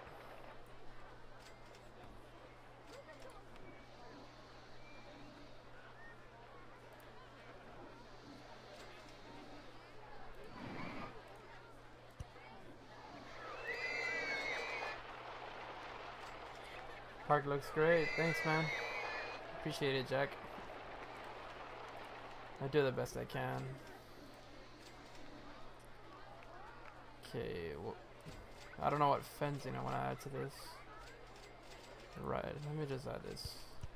Park looks great. Thanks, man. Appreciate it, Jack. I do the best I can. Okay, well, I don't know what fencing I want to add to this. Right, let me just add this.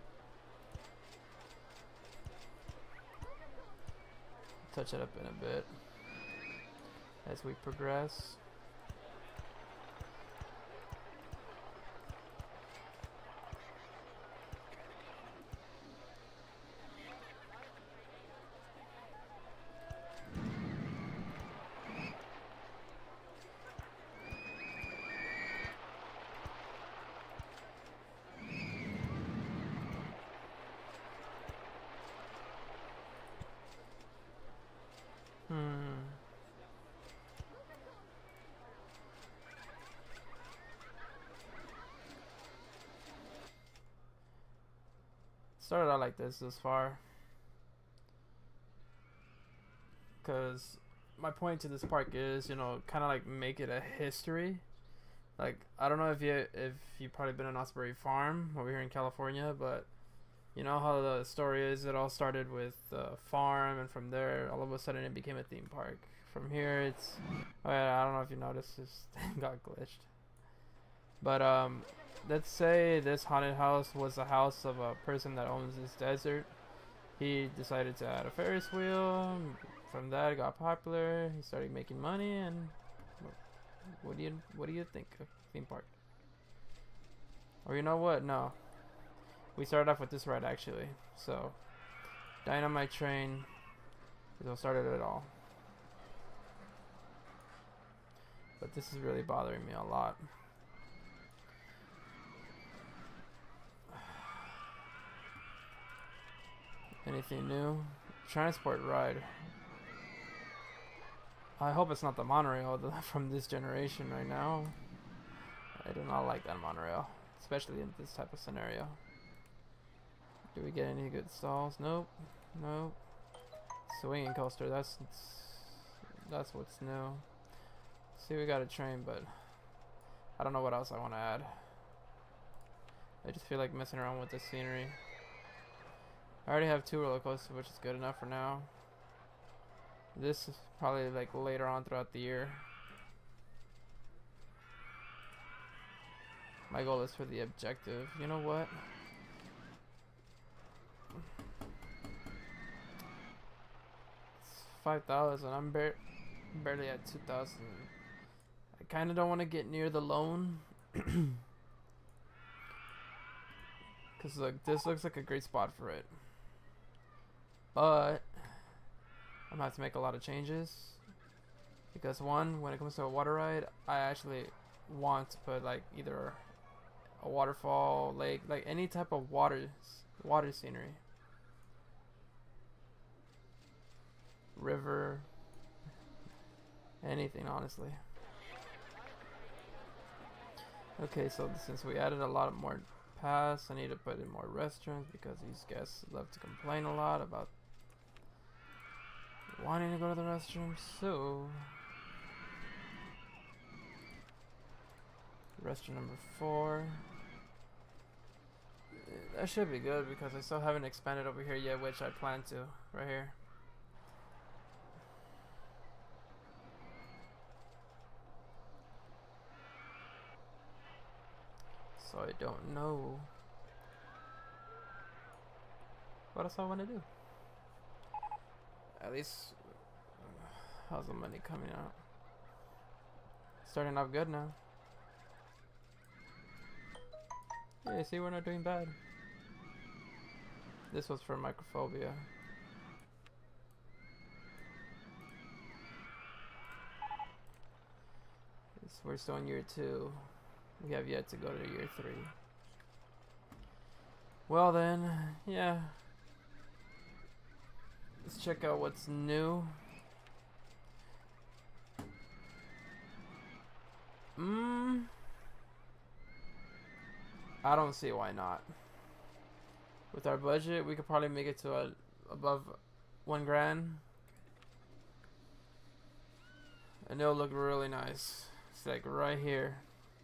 Touch it up in a bit as we progress. Hmm. Started out like this this far, because my point to this park is, you know, kind of like make it a history. Like, I don't know if you if you've probably been on Osprey Farm over here in California, but you know how the story is. It all started with a farm, and from there, all of a sudden, it became a theme park. From here, it's oh yeah, I don't know if you noticed, this thing got glitched. But um, let's say this haunted house was the house of a person that owns this desert. He decided to add a Ferris wheel. From that, it got popular. He started making money, and what do you what do you think of theme park? Or you know what? No. We started off with this ride actually. So, Dynamite Train is what started it all. But this is really bothering me a lot. Anything new? Transport ride. I hope it's not the monorail from this generation right now. I do not like that monorail, especially in this type of scenario. Do we get any good stalls? Nope. Nope. Swinging coaster. That's that's what's new. See, we got a train, but I don't know what else I want to add. I just feel like messing around with the scenery. I already have two roller coasters, which is good enough for now. This is probably like later on throughout the year. My goal is for the objective. You know what? five thousand. I'm bar barely at two thousand. I kind of don't want to get near the loan. Because look, this looks like a great spot for it. But I'm going to have to make a lot of changes. Because one, when it comes to a water ride, I actually want to put like either a waterfall, lake, like any type of water, water scenery. River, anything honestly. Okay, so since we added a lot more paths, I need to put in more restrooms because these guests love to complain a lot about wanting to go to the restroom. So restroom number four, that should be good because I still haven't expanded over here yet, which I plan to right here. So I don't know what else I want to do. At least, how's the money coming out? Starting off good now. Yeah, see, we're not doing bad. This was for Microphobia. This, we're still in year two. We have yet to go to year three. Well then, yeah. Let's check out what's new. Mmm. I don't see why not. With our budget, we could probably make it to a, above one grand. And it'll look really nice. It's like right here.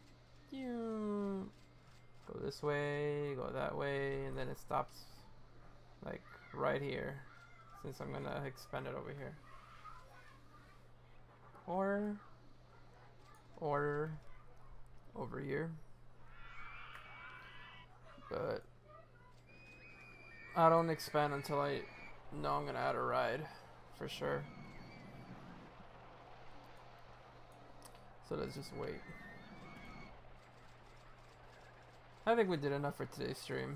Go this way, go that way, and then it stops like right here, since I'm gonna expand it over here. Or order over here, but I don't expand until I know I'm gonna add a ride for sure. So let's just wait. I think we did enough for today's stream.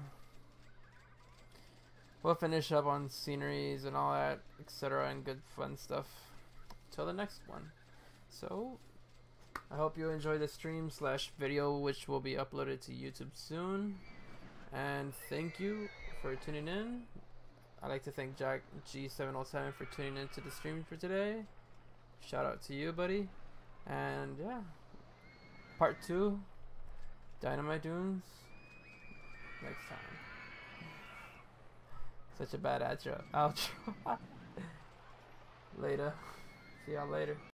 We'll finish up on sceneries and all that, et cetera, and good fun stuff till the next one. So I hope you enjoy the stream slash video, which will be uploaded to YouTube soon. And thank you for tuning in. I'd like to thank Jack G seven oh seven for tuning into the stream for today. Shout out to you, buddy. And yeah, part two, Dynamite Dunes, next time. Such a bad outro. Outro. Later. See y'all later.